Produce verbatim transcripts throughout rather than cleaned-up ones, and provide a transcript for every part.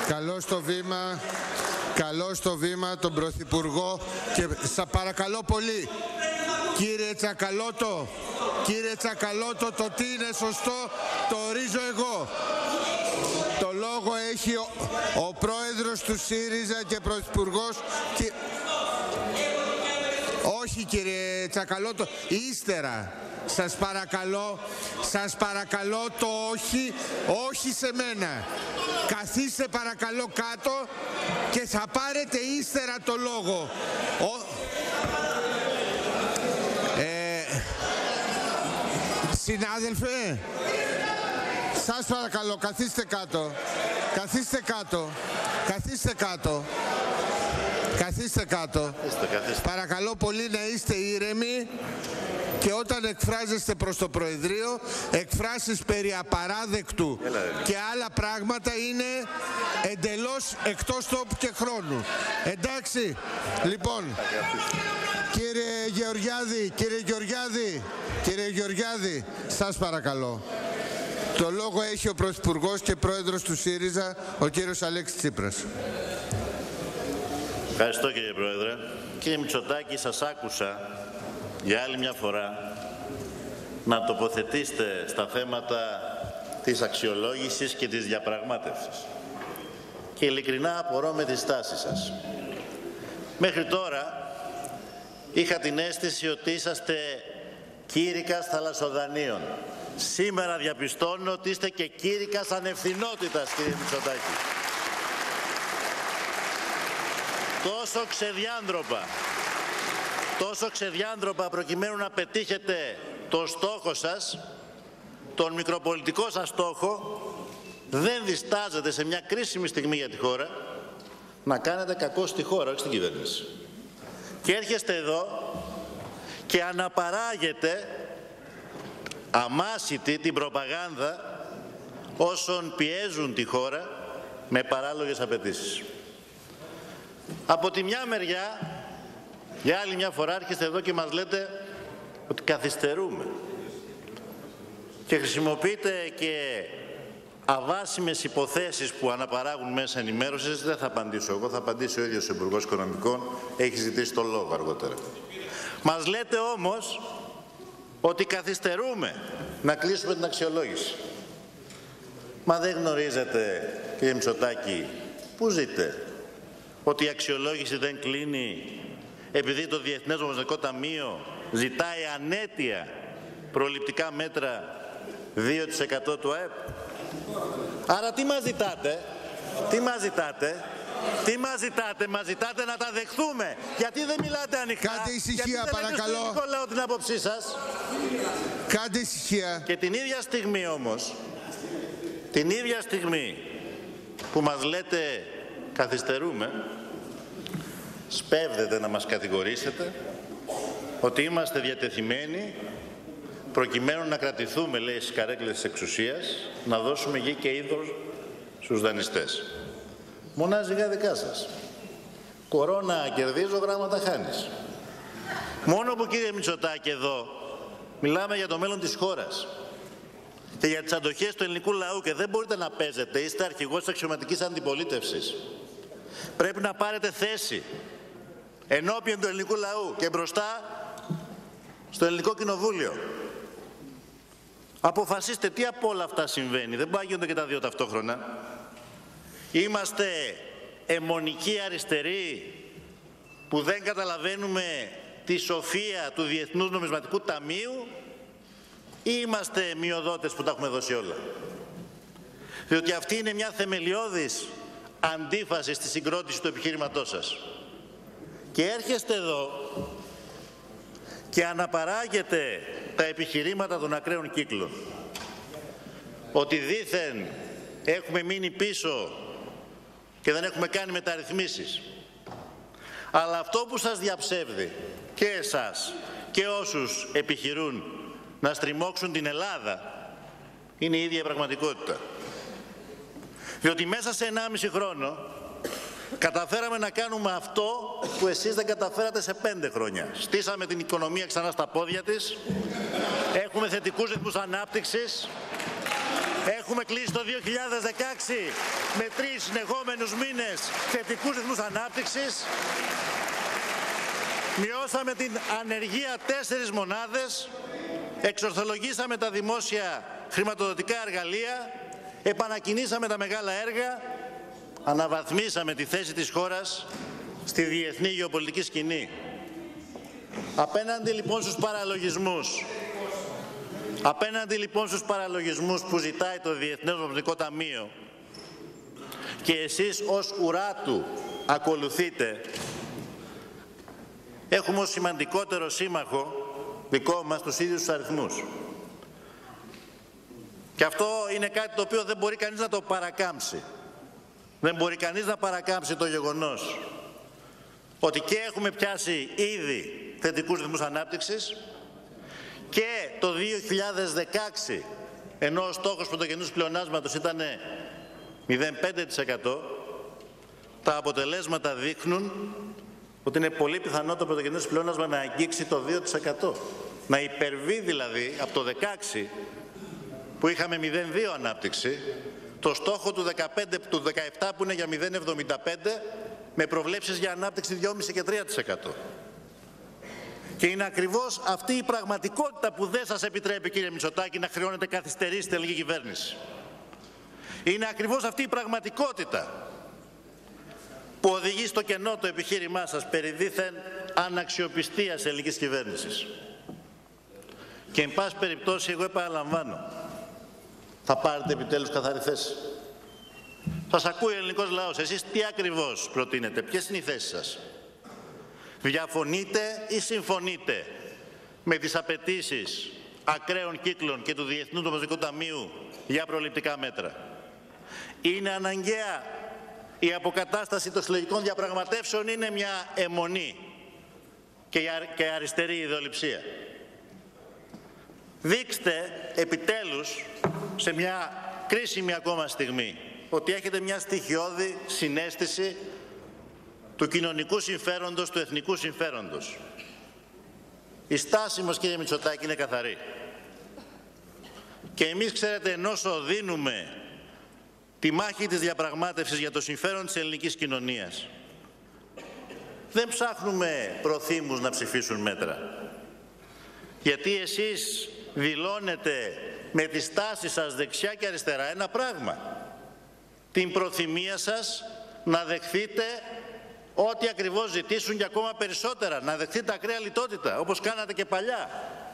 Καλώ στο βήμα, καλώ στο βήμα τον Πρωθυπουργό και σα παρακαλώ πολύ, κύριε Τσακαλώτο, κύριε Τσακαλώτο, το τι είναι σωστό το ορίζω εγώ. Το λόγο έχει ο, ο πρόεδρος του ΣΥΡΙΖΑ και πρωθυπουργός και... Όχι κύριε Τσακαλώτο, ύστερα. Σας παρακαλώ, σας παρακαλώ το όχι, όχι σε μένα. Καθίστε παρακαλώ κάτω και θα πάρετε ύστερα το λόγο. Ο... Ε... Συνάδελφε, σας παρακαλώ καθίστε κάτω, καθίστε κάτω, καθίστε κάτω. Καθίστε κάτω. Καθίστε, καθίστε. Παρακαλώ πολύ να είστε ήρεμοι και όταν εκφράζεστε προς το Προεδρείο, εκφράσεις περί απαράδεκτου Έλα, και άλλα πράγματα είναι εντελώς εκτός τόπου και χρόνου. Εντάξει, λοιπόν, κύριε Γεωργιάδη, κύριε Γεωργιάδη, κύριε Γεωργιάδη, σας παρακαλώ. Το λόγο έχει ο Πρωθυπουργός και Πρόεδρος του ΣΥΡΙΖΑ, ο κύριος Αλέξης Τσίπρας. Ευχαριστώ κύριε Πρόεδρε. Κύριε Μητσοτάκη, σας άκουσα για άλλη μια φορά να τοποθετήσετε στα θέματα της αξιολόγησης και της διαπραγμάτευσης. Και ειλικρινά απορώ με τη στάση σας. Μέχρι τώρα είχα την αίσθηση ότι είσαστε κήρυκας θαλασσοδανείων. Σήμερα διαπιστώνω ότι είστε και κήρυκας ανευθυνότητας, κύριε Μητσοτάκη. Τόσο ξεδιάντροπα, τόσο ξεδιάντροπα προκειμένου να πετύχετε το στόχο σας, τον μικροπολιτικό σας στόχο, δεν διστάζετε σε μια κρίσιμη στιγμή για τη χώρα να κάνετε κακό στη χώρα, όχι στην κυβέρνηση. Και έρχεστε εδώ και αναπαράγετε αμάσιτη την προπαγάνδα όσων πιέζουν τη χώρα με παράλογες απαιτήσεις. Από τη μια μεριά, για άλλη μια φορά έρχεστε εδώ και μας λέτε ότι καθυστερούμε και χρησιμοποιείτε και αβάσιμες υποθέσεις που αναπαράγουν μέσα ενημέρωσης. Δεν θα απαντήσω εγώ, θα απαντήσει ο ίδιος ο Υπουργός Οικονομικών, έχει ζητήσει το λόγο αργότερα. Μας λέτε όμως ότι καθυστερούμε να κλείσουμε την αξιολόγηση. Μα δεν γνωρίζετε, κύριε Μητσοτάκη, πού ζείτε? Ότι η αξιολόγηση δεν κλείνει επειδή το Διεθνές Νομισματικό Ταμείο ζητάει ανέτεια προληπτικά μέτρα δύο τοις εκατό του ΑΕΠ. Άρα τι μας ζητάτε, τι μας ζητάτε, τι μας ζητάτε, μας ζητάτε να τα δεχθούμε. Γιατί δεν μιλάτε ανοιχτά, Κάντε ησυχία, γιατί δεν παρακαλώ. λέτε στον λαό την άποψή σας. Κάντε ησυχία. Και την ίδια στιγμή όμως, την ίδια στιγμή που μας λέτε καθυστερούμε, σπέβδετε να μας κατηγορήσετε ότι είμαστε διατεθειμένοι προκειμένου να κρατηθούμε, λέει, στις καρέκλες της εξουσίας, να δώσουμε γη και είδος στους δανειστές. Μονάζιγα δικά σας. Κορώνα κερδίζω, γράμματα χάνεις. Μόνο που, κύριε Μητσοτάκη, εδώ μιλάμε για το μέλλον της χώρας και για τις αντοχές του ελληνικού λαού και δεν μπορείτε να παίζετε, είστε αρχηγός της αξιωματικής αντιπολίτευσης. Πρέπει να πάρετε θέση ενώπιον του ελληνικού λαού και μπροστά στο ελληνικό κοινοβούλιο. Αποφασίστε τι από όλα αυτά συμβαίνει. Δεν μπορεί να γίνονται και τα δύο ταυτόχρονα. Είμαστε αιμονικοί αριστεροί που δεν καταλαβαίνουμε τη σοφία του Διεθνούς Νομισματικού Ταμείου ή είμαστε μειοδότες που τα έχουμε δώσει όλα? Διότι αυτή είναι μια θεμελιώδης αντίφαση στη συγκρότηση του επιχείρηματός σας. Και έρχεστε εδώ και αναπαράγετε τα επιχειρήματα των ακραίων κύκλων. Ότι δήθεν έχουμε μείνει πίσω και δεν έχουμε κάνει μεταρρυθμίσεις. Αλλά αυτό που σας διαψεύδει και εσάς και όσους επιχειρούν να στριμώξουν την Ελλάδα είναι η ίδια η πραγματικότητα. Διότι μέσα σε ενάμιση χρόνο καταφέραμε να κάνουμε αυτό που εσείς δεν καταφέρατε σε πέντε χρόνια. Στήσαμε την οικονομία ξανά στα πόδια της, έχουμε θετικούς ρυθμούς ανάπτυξης, Έχουμε κλείσει το δύο χιλιάδες δεκαέξι με τρεις συνεχόμενους μήνες θετικούς ρυθμούς ανάπτυξης. Μειώσαμε την ανεργία τέσσερις μονάδες. Εξορθολογήσαμε τα δημόσια χρηματοδοτικά εργαλεία. Επανακινήσαμε τα μεγάλα έργα. Αναβαθμίσαμε τη θέση της χώρας στη διεθνή γεωπολιτική σκηνή. Απέναντι λοιπόν στους παραλογισμούς, απέναντι λοιπόν στους παραλογισμούς που ζητάει το Διεθνές Νομισματικό Ταμείο και εσείς ως ουρά του ακολουθείτε, έχουμε ως σημαντικότερο σύμμαχο δικό μας τους ίδιους τους αριθμούς. Και αυτό είναι κάτι το οποίο δεν μπορεί κανείς να το παρακάμψει. Δεν μπορεί κανείς να παρακάμψει το γεγονός ότι και έχουμε πιάσει ήδη θετικούς ρυθμούς ανάπτυξης και το δύο χιλιάδες δεκαέξι, ενώ ο στόχος πρωτογενούς πλεονάσματος ήταν μηδέν κόμμα πέντε τοις εκατό, τα αποτελέσματα δείχνουν ότι είναι πολύ πιθανό το πρωτογενές πλεόνασμα να αγγίξει το δύο τοις εκατό. Να υπερβεί δηλαδή από το δεκαέξι που είχαμε μηδέν κόμμα δύο ανάπτυξη, το στόχο του, δεκαπέντε, του δεκαεπτά που είναι για μηδέν κόμμα εβδομήντα πέντε με προβλέψεις για ανάπτυξη δύο κόμμα πέντε και τρία τοις εκατό. Και είναι ακριβώς αυτή η πραγματικότητα που δεν σας επιτρέπει, κύριε Μητσοτάκη, να χρεώνετε καθυστερήσει στην ελληνική κυβέρνηση. Είναι ακριβώς αυτή η πραγματικότητα που οδηγεί στο κενό το επιχείρημά σας περί δήθεν αναξιοπιστίας ελληνικής κυβέρνησης. Και εν πάση περιπτώσει, εγώ επαναλαμβάνω, θα πάρετε επιτέλους καθαρή θέση. Σας ακούει ο ελληνικός λαός. Εσείς τι ακριβώς προτείνετε, ποιες είναι οι θέσεις σας? Διαφωνείτε ή συμφωνείτε με τις απαιτήσεις ακραίων κύκλων και του Διεθνούς Νομισματικού Ταμείου για προληπτικά μέτρα? Είναι αναγκαία η αποκατάσταση των συλλογικών διαπραγματεύσεων, είναι μια αιμονή και αριστερή ιδεολειψία? Δείξτε επιτέλους σε μια κρίσιμη ακόμα στιγμή ότι έχετε μια στοιχειώδη συναίσθηση του κοινωνικού συμφέροντος, του εθνικού συμφέροντος. Η στάση μας, κύριε Μητσοτάκη, είναι καθαρή. Και εμείς, ξέρετε, ενώ δίνουμε τη μάχη της διαπραγμάτευσης για το συμφέρον της ελληνικής κοινωνίας, δεν ψάχνουμε προθύμους να ψηφίσουν μέτρα. Γιατί εσείς δηλώνετε με τη στάση σας δεξιά και αριστερά ένα πράγμα. Την προθυμία σας να δεχθείτε ό,τι ακριβώς ζητήσουν και ακόμα περισσότερα. Να δεχτείτε ακραία λιτότητα, όπως κάνατε και παλιά.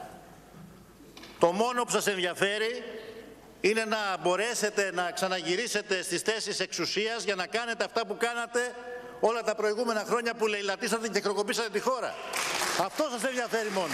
Το μόνο που σας ενδιαφέρει είναι να μπορέσετε να ξαναγυρίσετε στις θέσεις εξουσίας για να κάνετε αυτά που κάνατε όλα τα προηγούμενα χρόνια που λαιλατίσατε και χρεοκοπήσατε τη χώρα. Αυτό σας ενδιαφέρει μόνο.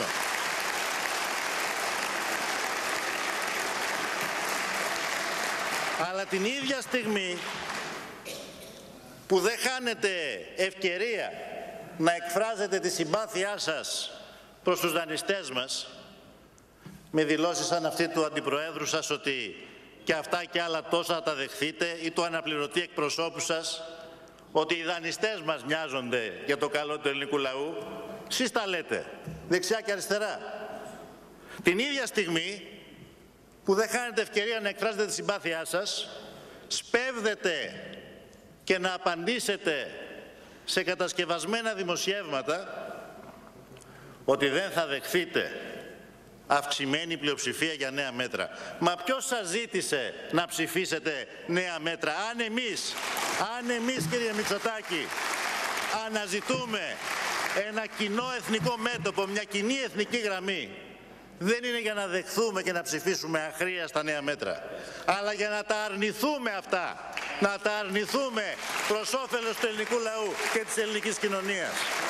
Αλλά την ίδια στιγμή που δεν χάνετε ευκαιρία να εκφράζετε τη συμπάθειά σας προς τους δανειστές μας, με δηλώσεις σαν αυτή του Αντιπροέδρου σας ότι και αυτά και άλλα τόσα θα τα δεχθείτε, ή του αναπληρωτή εκπροσώπου σας ότι οι δανειστές μας νοιάζονται για το καλό του ελληνικού λαού, εσείς τα λέτε, δεξιά και αριστερά. Την ίδια στιγμή που δεν χάνετε ευκαιρία να εκφράσετε τη συμπάθειά σας, σπέβδετε και να απαντήσετε σε κατασκευασμένα δημοσιεύματα ότι δεν θα δεχθείτε αυξημένη πλειοψηφία για νέα μέτρα. Μα ποιος σας ζήτησε να ψηφίσετε νέα μέτρα? Αν εμείς, αν εμείς κύριε Μητσοτάκη, αναζητούμε ένα κοινό εθνικό μέτωπο, μια κοινή εθνική γραμμή, δεν είναι για να δεχθούμε και να ψηφίσουμε αχρίαστα νέα μέτρα, αλλά για να τα αρνηθούμε αυτά, να τα αρνηθούμε προς όφελος του ελληνικού λαού και της ελληνικής κοινωνίας.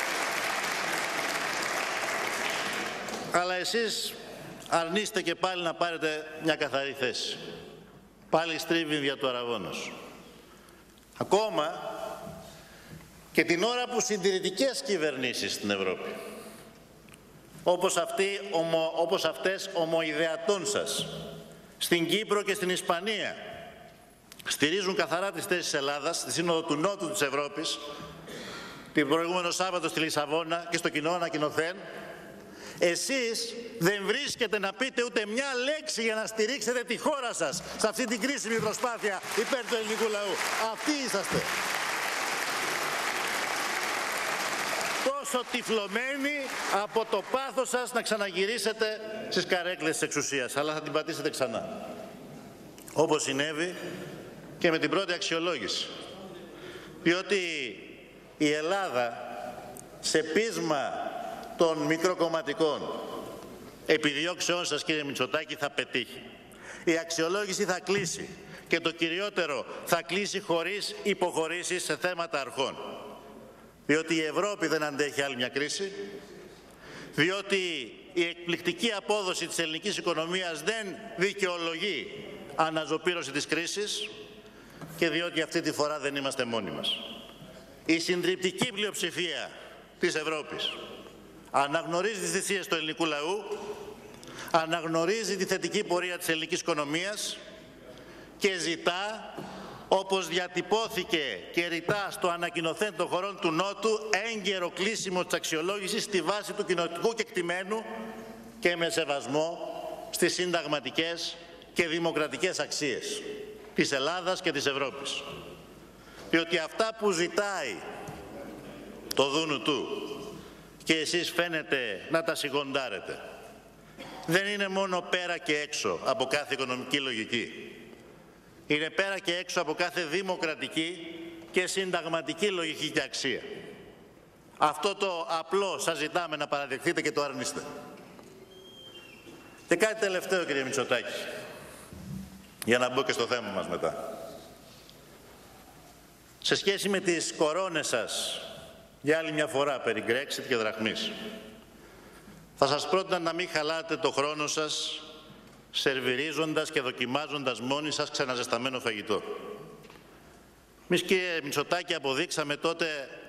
Αλλά εσείς αρνείστε και πάλι να πάρετε μια καθαρή θέση. Πάλι στρίβει δια του αραγώνος. Ακόμα και την ώρα που συντηρητικές κυβερνήσεις στην Ευρώπη, όπως, αυτοί, ομο, όπως αυτές ομοειδεατών σας, στην Κύπρο και στην Ισπανία, στηρίζουν καθαρά τις θέσεις της Ελλάδας, στη Σύνοδο του Νότου της Ευρώπης, την προηγούμενο Σάββατο στη Λισαβόνα και στο κοινό ανακοινωθέν, Εσείς δεν βρίσκετε να πείτε ούτε μια λέξη για να στηρίξετε τη χώρα σας σε αυτή την κρίσιμη προσπάθεια υπέρ του ελληνικού λαού. Αυτοί είσαστε. Τόσο τυφλωμένοι από το πάθος σας να ξαναγυρίσετε στις καρέκλες της εξουσίας, αλλά θα την πατήσετε ξανά. Όπως συνέβη και με την πρώτη αξιολόγηση. Διότι η Ελλάδα σε πείσμα των μικροκομματικών επιδιώξεών σας, κύριε Μητσοτάκη, θα πετύχει. Η αξιολόγηση θα κλείσει και το κυριότερο θα κλείσει χωρίς υποχωρήσεις σε θέματα αρχών. Διότι η Ευρώπη δεν αντέχει άλλη μια κρίση, διότι η εκπληκτική απόδοση της ελληνικής οικονομίας δεν δικαιολογεί αναζωπήρωση της κρίσης και διότι αυτή τη φορά δεν είμαστε μόνοι μας. Η συντριπτική πλειοψηφία της Ευρώπης αναγνωρίζει τις θυσίες του ελληνικού λαού, αναγνωρίζει τη θετική πορεία της ελληνικής οικονομίας και ζητά, όπως διατυπώθηκε και ρητά στο ανακοινωθέν των χωρών του Νότου, έγκαιρο κλείσιμο της αξιολόγησης στη βάση του κοινοτικού κεκτημένου και με σεβασμό στις συνταγματικές και δημοκρατικές αξίες της Ελλάδας και της Ευρώπης. Διότι αυτά που ζητάει το δούνου του και εσείς φαίνεται να τα σιγοντάρετε, δεν είναι μόνο πέρα και έξω από κάθε οικονομική λογική. Είναι πέρα και έξω από κάθε δημοκρατική και συνταγματική λογική και αξία. Αυτό το απλό σας ζητάμε να παραδεχτείτε και το αρνείστε. Και κάτι τελευταίο, κύριε Μητσοτάκη, για να μπω και στο θέμα μας μετά. Σε σχέση με τις κορώνες σας, για άλλη μια φορά, περί Brexit και δραχμής, θα σας πρότεινα να μην χαλάτε το χρόνο σας σερβιρίζοντας και δοκιμάζοντας μόνοι σας ξαναζεσταμένο φαγητό. Εμείς, κύριε Μητσοτάκη, αποδείξαμε τότε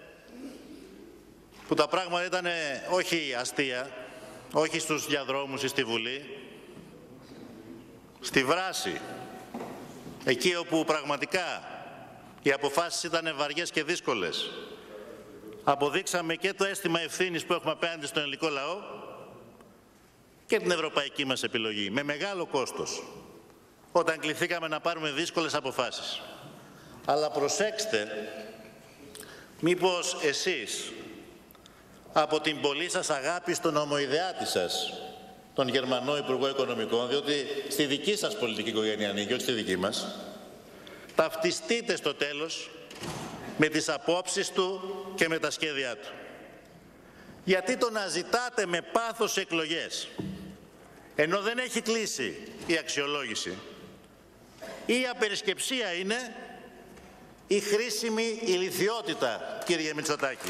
που τα πράγματα ήταν όχι αστεία, όχι στους διαδρόμους ή στη Βουλή, στη βράση, εκεί όπου πραγματικά οι αποφάσεις ήταν βαριές και δύσκολες. Αποδείξαμε και το αίσθημα ευθύνης που έχουμε απέναντι στον ελληνικό λαό και την ευρωπαϊκή μας επιλογή, με μεγάλο κόστος, όταν κληθήκαμε να πάρουμε δύσκολες αποφάσεις. Αλλά προσέξτε, μήπως εσείς, από την πολλή σας αγάπη στον ομοειδεάτη σας, τον Γερμανό Υπουργό Οικονομικών, διότι στη δική σας πολιτική οικογένεια ανήκει, όχι στη δική μας, ταυτιστείτε στο τέλος με τις απόψεις του και με τα σχέδιά του. Γιατί το να ζητάτε με πάθος εκλογές, ενώ δεν έχει κλείσει η αξιολόγηση, η απερισκεψία είναι η χρήσιμη ηλιθιότητα, κύριε Μητσοτάκη.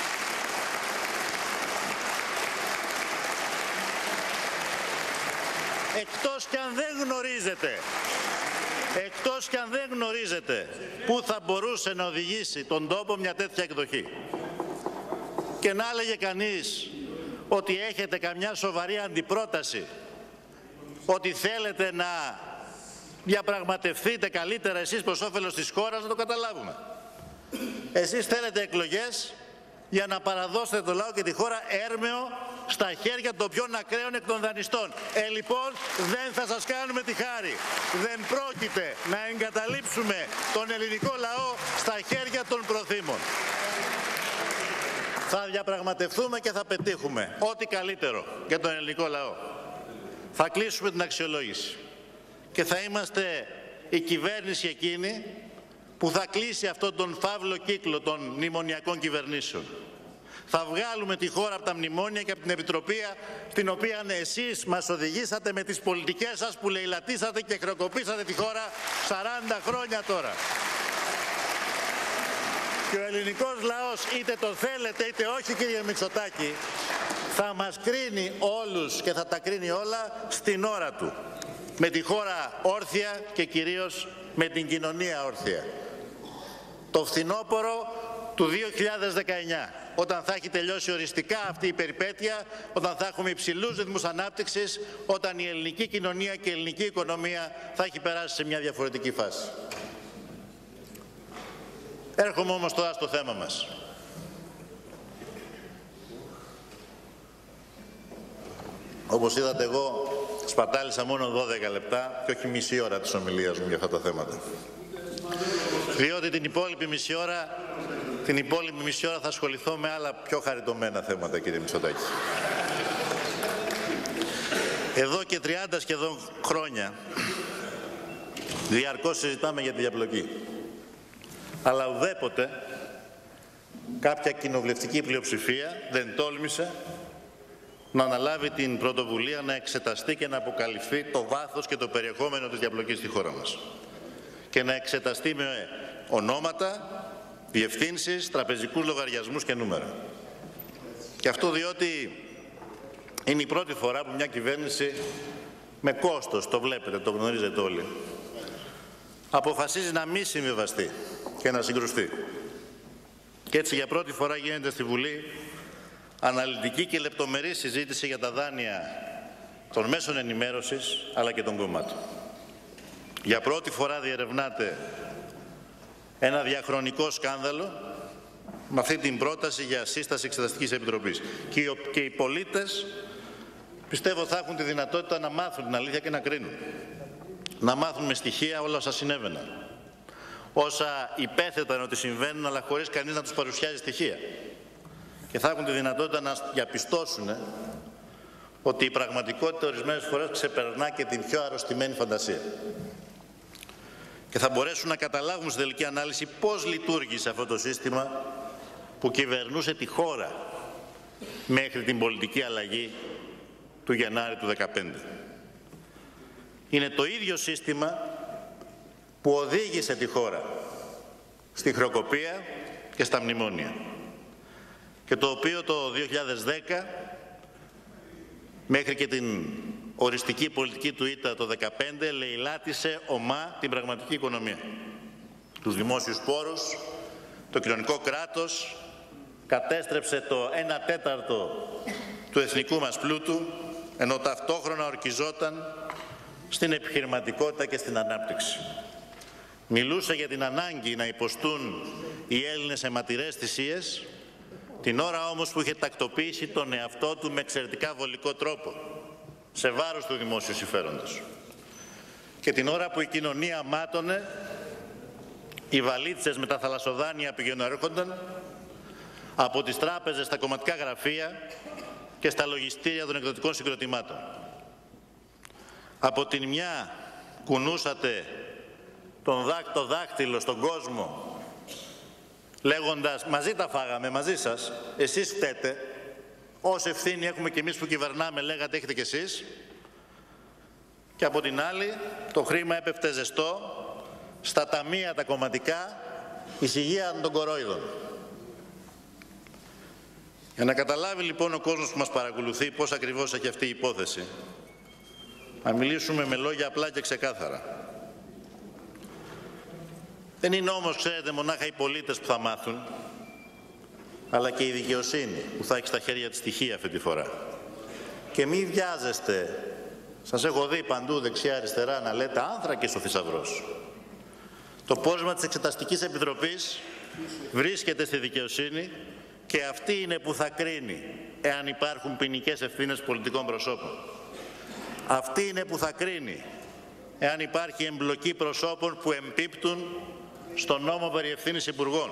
Εκτός κι αν δεν γνωρίζετε, εκτός κι αν δεν γνωρίζετε πού θα μπορούσε να οδηγήσει τον τόπο μια τέτοια εκδοχή. Και να έλεγε κανείς ότι έχετε καμιά σοβαρή αντιπρόταση, ότι θέλετε να διαπραγματευτείτε καλύτερα εσείς προς όφελος της χώρας, να το καταλάβουμε. Εσείς θέλετε εκλογές για να παραδώσετε το λαό και τη χώρα έρμεο στα χέρια των πιο ακραίων εκ των δανειστών. Ε, λοιπόν, δεν θα σας κάνουμε τη χάρη. Δεν πρόκειται να εγκαταλείψουμε τον ελληνικό λαό στα χέρια των προθήμων. Θα διαπραγματευτούμε και θα πετύχουμε ό,τι καλύτερο για τον ελληνικό λαό. Θα κλείσουμε την αξιολόγηση και θα είμαστε η κυβέρνηση εκείνη που θα κλείσει αυτόν τον φαύλο κύκλο των μνημονιακών κυβερνήσεων. Θα βγάλουμε τη χώρα από τα μνημόνια και από την επιτροπή την οποία εσείς μας οδηγήσατε με τις πολιτικές σας που λαιλατίσατε και χρεοκοπήσατε τη χώρα σαράντα χρόνια τώρα. Και ο ελληνικός λαός, είτε το θέλετε είτε όχι, κύριε Μητσοτάκη, θα μας κρίνει όλους και θα τα κρίνει όλα στην ώρα του. Με τη χώρα όρθια και κυρίως με την κοινωνία όρθια. Το φθινόπωρο του δύο χιλιάδες δεκαεννιά, όταν θα έχει τελειώσει οριστικά αυτή η περιπέτεια, όταν θα έχουμε υψηλούς ρυθμούς ανάπτυξης, όταν η ελληνική κοινωνία και η ελληνική οικονομία θα έχει περάσει σε μια διαφορετική φάση. Έρχομαι όμως τώρα στο θέμα μας. Όπως είδατε, εγώ σπατάλησα μόνο δώδεκα λεπτά και όχι μισή ώρα της ομιλίας μου για αυτά τα θέματα. Διότι την υπόλοιπη μισή ώρα, την υπόλοιπη μισή ώρα θα ασχοληθώ με άλλα πιο χαριτωμένα θέματα, κύριε Μητσοτάκη. Εδώ και τριάντα σχεδόν χρόνια διαρκώς συζητάμε για τη διαπλοκή. Αλλά ουδέποτε κάποια κοινοβουλευτική πλειοψηφία δεν τόλμησε να αναλάβει την πρωτοβουλία να εξεταστεί και να αποκαλυφθεί το βάθος και το περιεχόμενο της διαπλοκής στη χώρα μας. Και να εξεταστεί με ονόματα, διευθύνσεις, τραπεζικούς λογαριασμούς και νούμερα. Και αυτό διότι είναι η πρώτη φορά που μια κυβέρνηση με κόστος, το βλέπετε, το γνωρίζετε όλοι, αποφασίζει να μη συμβιβαστεί και να συγκρουστεί. Και έτσι για πρώτη φορά γίνεται στη Βουλή αναλυτική και λεπτομερή συζήτηση για τα δάνεια των μέσων ενημέρωσης αλλά και των κομμάτων. Για πρώτη φορά διερευνάται ένα διαχρονικό σκάνδαλο με αυτή την πρόταση για σύσταση Εξεταστικής Επιτροπής. Και οι, και οι πολίτες πιστεύω θα έχουν τη δυνατότητα να μάθουν την αλήθεια και να κρίνουν. Να μάθουν με στοιχεία όλα όσα συνέβαιναν. Όσα υπέθεταν ότι συμβαίνουν, αλλά χωρίς κανείς να τους παρουσιάζει στοιχεία. Και θα έχουν τη δυνατότητα να διαπιστώσουν ότι η πραγματικότητα ορισμένες φορές ξεπερνά και την πιο αρρωστημένη φαντασία. Και θα μπορέσουν να καταλάβουν στη τελική ανάλυση πώς λειτουργήσε αυτό το σύστημα που κυβερνούσε τη χώρα μέχρι την πολιτική αλλαγή του Γενάρη του δύο χιλιάδες δεκαπέντε. Είναι το ίδιο σύστημα που οδήγησε τη χώρα στη χρεοκοπία και στα μνημόνια και το οποίο το δύο χιλιάδες δέκα μέχρι και την οριστική πολιτική του ήττα το δύο χιλιάδες δεκαπέντε λαιλάτισε ομά την πραγματική οικονομία. Τους δημόσιους πόρους, το κοινωνικό κράτος, κατέστρεψε το ένα τέταρτο του εθνικού μας πλούτου, ενώ ταυτόχρονα ορκιζόταν στην επιχειρηματικότητα και στην ανάπτυξη. Μιλούσε για την ανάγκη να υποστούν οι Έλληνες αιματηρές θυσίες, την ώρα όμως που είχε τακτοποιήσει τον εαυτό του με εξαιρετικά βολικό τρόπο, σε βάρος του δημόσιου συμφέροντος. Και την ώρα που η κοινωνία μάτωνε, οι βαλίτσες με τα θαλασσοδάνεια πηγαίνουν έρχονταν από τις τράπεζες στα κομματικά γραφεία και στα λογιστήρια των εκδοτικών συγκροτημάτων. Από την μια κουνούσατε τον δάκ, το δάκτυλο στον κόσμο λέγοντας μαζί τα φάγαμε, μαζί σας, εσείς φταίτε, όση ευθύνη έχουμε κι εμείς που κυβερνάμε λέγατε έχετε κι εσείς, και από την άλλη το χρήμα έπεφτε ζεστό στα ταμεία τα κομματικά εισηγεία των κορόιδων. Για να καταλάβει λοιπόν ο κόσμος που μας παρακολουθεί πώς ακριβώς έχει αυτή η υπόθεση, να μιλήσουμε με λόγια απλά και ξεκάθαρα. Δεν είναι όμως, ξέρετε, μονάχα οι πολίτες που θα μάθουν, αλλά και η δικαιοσύνη που θα έχει στα χέρια τη στοιχεία αυτή τη φορά. Και μη βιάζεστε, σας έχω δει παντού δεξιά-αριστερά να λέτε άνθρακες ο θησαυρός. Το πόρισμα της Εξεταστικής Επιτροπής βρίσκεται στη δικαιοσύνη και αυτή είναι που θα κρίνει εάν υπάρχουν ποινικές ευθύνες πολιτικών προσώπων. Αυτή είναι που θα κρίνει εάν υπάρχει εμπλοκή προσώπων που εμπίπτουν στον νόμο περί ευθύνης υπουργών.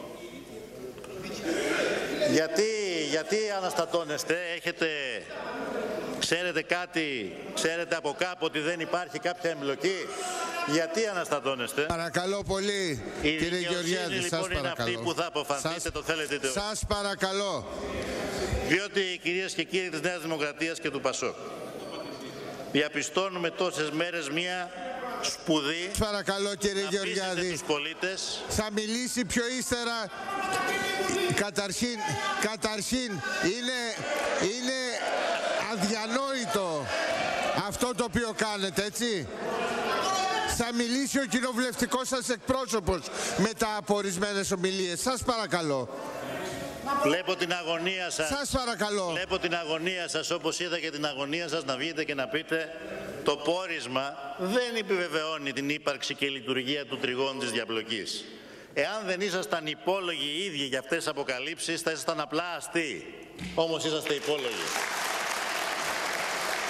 Γιατί, γιατί αναστατώνεστε, έχετε, ξέρετε κάτι, ξέρετε από κάπου ότι δεν υπάρχει κάποια εμπλοκή, γιατί αναστατώνεστε. Παρακαλώ πολύ, η κύριε Γεωργιάδη, λοιπόν, σας παρακαλώ. είναι αυτή που θα αποφανθείτε, σας, το θέλετε είτε όχι. Σας παρακαλώ. Διότι, κυρίες και κύριοι της Νέας Δημοκρατίας και του ΠΑΣΟΚ, διαπιστώνουμε τόσες μέρες μία σπουδή. Παρακαλώ, κύριε Γεωργιάδη, τους πολίτες. θα μιλήσει πιο ύστερα. Καταρχήν, καταρχήν είναι, είναι αδιανόητο αυτό το οποίο κάνετε, έτσι. Θα μιλήσει ο κοινοβουλευτικός σας εκπρόσωπος μετά από ορισμένες ομιλίες. Σας παρακαλώ. Βλέπω την αγωνία σας. Σας παρακαλώ. Βλέπω την αγωνία σας, όπως είδα και την αγωνία σας να βγείτε και να πείτε το πόρισμα δεν επιβεβαιώνει την ύπαρξη και λειτουργία του τριγώνου της διαπλοκής. Εάν δεν ήσασταν υπόλογοι οι ίδιοι για αυτές τις αποκαλύψεις, θα ήσασταν απλά αστείοι. Όμως είσαστε υπόλογοι.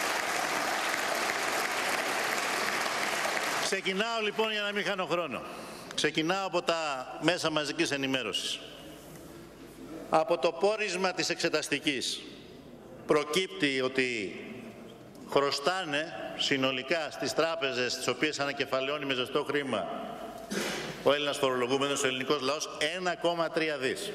Ξεκινάω λοιπόν για να μην χάνω χρόνο. Ξεκινάω από τα μέσα μαζικής ενημέρωσης. Από το πόρισμα της εξεταστικής προκύπτει ότι χρωστάνε συνολικά στις τράπεζες τις οποίες ανακεφαλαιώνει με ζεστό χρήμα ο Έλληνας φορολογούμενος, ο ελληνικός λαός, ένα κόμμα τρία δις.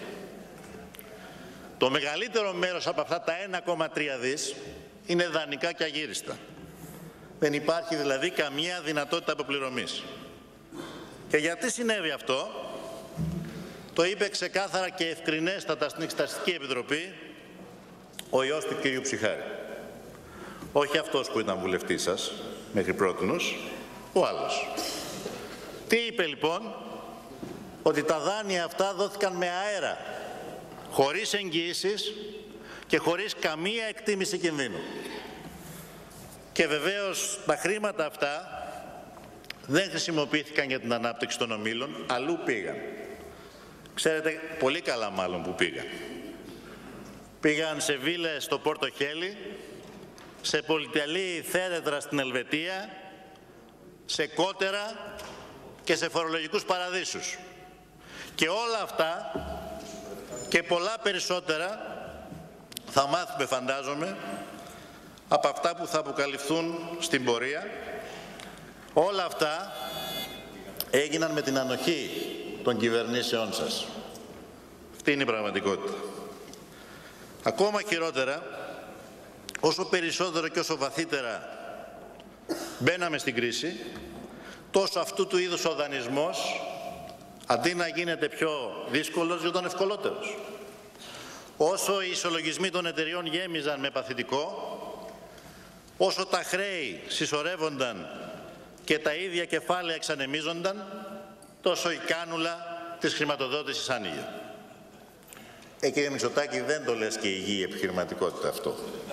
Το μεγαλύτερο μέρος από αυτά τα ένα κόμμα τρία δις είναι δανεικά και αγύριστα. Δεν υπάρχει δηλαδή καμία δυνατότητα αποπληρωμής. Και γιατί συνέβη αυτό? Το είπε ξεκάθαρα και ευκρινέστατα στην Εξεταστική Επιτροπή ο ιός του κυρίου Ψιχάρη. Όχι αυτός που ήταν βουλευτής σας μέχρι πρότινος, ο άλλος. Τι είπε λοιπόν? Ότι τα δάνεια αυτά δόθηκαν με αέρα, χωρίς εγγυήσεις και χωρίς καμία εκτίμηση κινδύνου. Και βεβαίως τα χρήματα αυτά δεν χρησιμοποιήθηκαν για την ανάπτυξη των ομίλων, αλλού πήγαν. Ξέρετε πολύ καλά μάλλον που πήγαν. Πήγαν σε βίλες στο Πόρτο Χέλι, σε πολυτελή θέρετρα στην Ελβετία, σε κότερα και σε φορολογικούς παραδείσους. Και όλα αυτά και πολλά περισσότερα θα μάθουμε, φαντάζομαι, από αυτά που θα αποκαλυφθούν στην πορεία. Όλα αυτά έγιναν με την ανοχή των κυβερνήσεών σας. Αυτή είναι η πραγματικότητα. Ακόμα χειρότερα, όσο περισσότερο και όσο βαθύτερα μπαίναμε στην κρίση, τόσο αυτού του είδους ο δανεισμός, αντί να γίνεται πιο δύσκολος, γινόταν ευκολότερος. Όσο οι ισολογισμοί των εταιριών γέμιζαν με παθητικό, όσο τα χρέη συσσωρεύονταν και τα ίδια κεφάλαια εξανεμίζονταν, τόσο η κάνουλα της χρηματοδότησης άνοιγε. Ε, κύριε Μητσοτάκη, δεν το λες και υγιή επιχειρηματικότητα αυτό.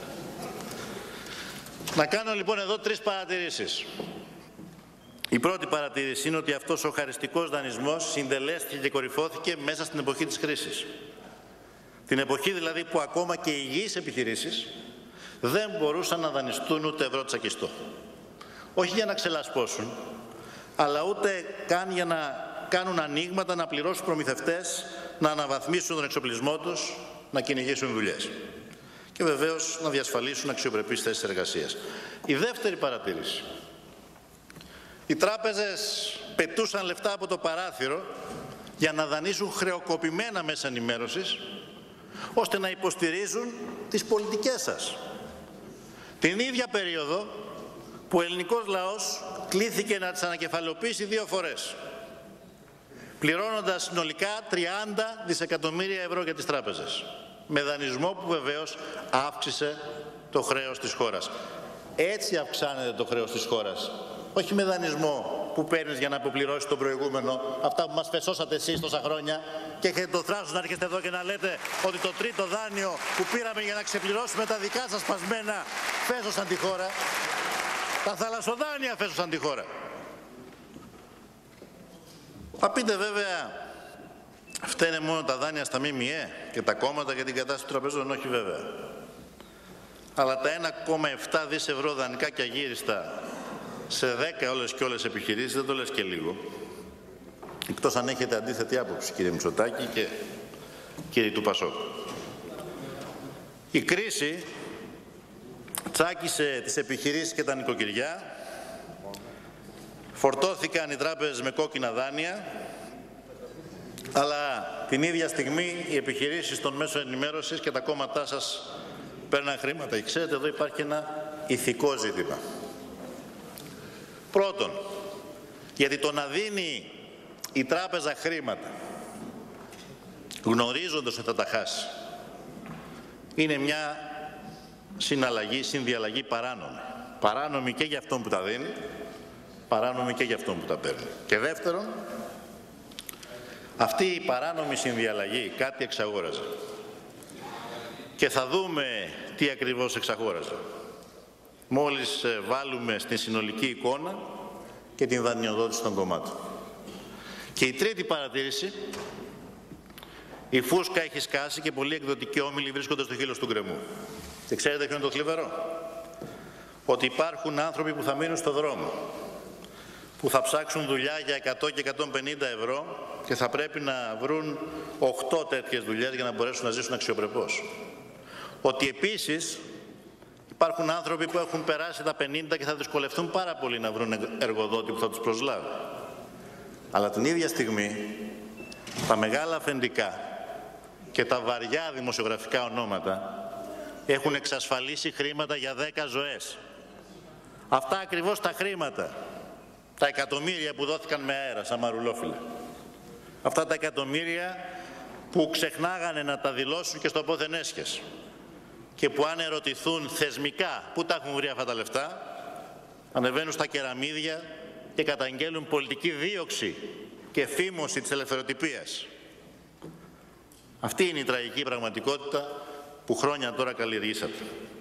Να κάνω λοιπόν εδώ τρεις παρατηρήσεις. Η πρώτη παρατήρηση είναι ότι αυτός ο χαριστικός δανεισμός συντελέστηκε και κορυφώθηκε μέσα στην εποχή της κρίσης. Την εποχή δηλαδή που ακόμα και οι υγιείς επιχειρήσεις δεν μπορούσαν να δανειστούν ούτε ευρώ τσακιστό. Όχι για να ξελασπώσουν, αλλά ούτε καν για να κάνουν ανοίγματα, να πληρώσουν προμηθευτές, να αναβαθμίσουν τον εξοπλισμό τους, να κυνηγήσουν δουλειές. Και βεβαίως να διασφαλίσουν αξιοπρεπείς θέσεις εργασίας. Η δεύτερη παρατήρηση. Οι τράπεζες πετούσαν λεφτά από το παράθυρο για να δανείσουν χρεοκοπημένα μέσα ενημέρωσης, ώστε να υποστηρίζουν τις πολιτικές σας. Την ίδια περίοδο που ο ελληνικός λαός κλήθηκε να τις ανακεφαλαιοποιήσει δύο φορές, πληρώνοντας συνολικά τριάντα δισεκατομμύρια ευρώ για τις τράπεζες, με δανεισμό που βεβαίως αύξησε το χρέος της χώρας. Έτσι αυξάνεται το χρέος της χώρας, όχι με δανεισμό που παίρνεις για να αποπληρώσεις τον προηγούμενο, αυτά που μας φεσώσατε εσείς τόσα χρόνια και έχετε το θράσος να έρχεστε εδώ και να λέτε ότι το τρίτο δάνειο που πήραμε για να ξεπληρώσουμε τα δικά σας σπασμένα φέσωσαν τη χώρα. Τα θαλασσοδάνεια φέσωσαν τη χώρα. Θα πείτε βέβαια, φταίνε μόνο τα δάνεια στα ΜΜΕ και τα κόμματα για την κατάσταση των τραπεζών. Όχι βέβαια. Αλλά τα ένα κόμμα επτά δις ευρώ δανεικά και αγύριστα σε δέκα όλες και όλες επιχειρήσεις δεν το λες και λίγο. Εκτός αν έχετε αντίθετη άποψη, κύριε Μητσοτάκη και κύριε του Πασόκ. Η κρίση τσάκισε τις επιχειρήσεις και τα νοικοκυριά, φορτώθηκαν οι τράπεζες με κόκκινα δάνεια, αλλά την ίδια στιγμή οι επιχειρήσεις των μέσων ενημέρωσης και τα κόμματά σας παίρναν χρήματα. Και ξέρετε, εδώ υπάρχει ένα ηθικό ζήτημα. Πρώτον, γιατί το να δίνει η τράπεζα χρήματα γνωρίζοντας ότι θα τα χάσει είναι μια συναλλαγή, συνδιαλλαγή παράνομη. Παράνομη και για αυτόν που τα δίνει, παράνομη και για αυτόν που τα παίρνει. Και δεύτερον, αυτή η παράνομη συνδιαλλαγή κάτι εξαγόραζε. Και θα δούμε τι ακριβώς εξαγόραζε. Μόλις βάλουμε στην συνολική εικόνα και την δανειοδότηση των κομμάτων. Και η τρίτη παρατήρηση, η φούσκα έχει σκάσει και πολλοί εκδοτικοί όμιλοι βρίσκονται στο χείλος του γκρεμού. Και ξέρετε ποιο είναι το θλιβερό? Ότι υπάρχουν άνθρωποι που θα μείνουν στο δρόμο, που που θα ψάξουν δουλειά για εκατό και εκατόν πενήντα ευρώ και θα πρέπει να βρουν οκτώ τέτοιες δουλειές για να μπορέσουν να ζήσουν αξιοπρεπώς. Ότι επίσης υπάρχουν άνθρωποι που έχουν περάσει τα πενήντα και θα δυσκολευτούν πάρα πολύ να βρουν εργοδότη που θα τους προσλάβει. Αλλά την ίδια στιγμή τα μεγάλα αφεντικά και τα βαριά δημοσιογραφικά ονόματα έχουν εξασφαλίσει χρήματα για δέκα ζωές. Αυτά ακριβώς τα χρήματα, τα εκατομμύρια που δόθηκαν με αέρα σαν μαρουλόφυλλα. Αυτά τα εκατομμύρια που ξεχνάγανε να τα δηλώσουν και στο πόθεν έσχες. Και που αν ερωτηθούν θεσμικά πού τα έχουν βρει αυτά τα λεφτά, ανεβαίνουν στα κεραμίδια και καταγγέλουν πολιτική δίωξη και φήμωση της ελευθεροτυπίας. Αυτή είναι η τραγική πραγματικότητα που χρόνια τώρα καλλιεργήσατε.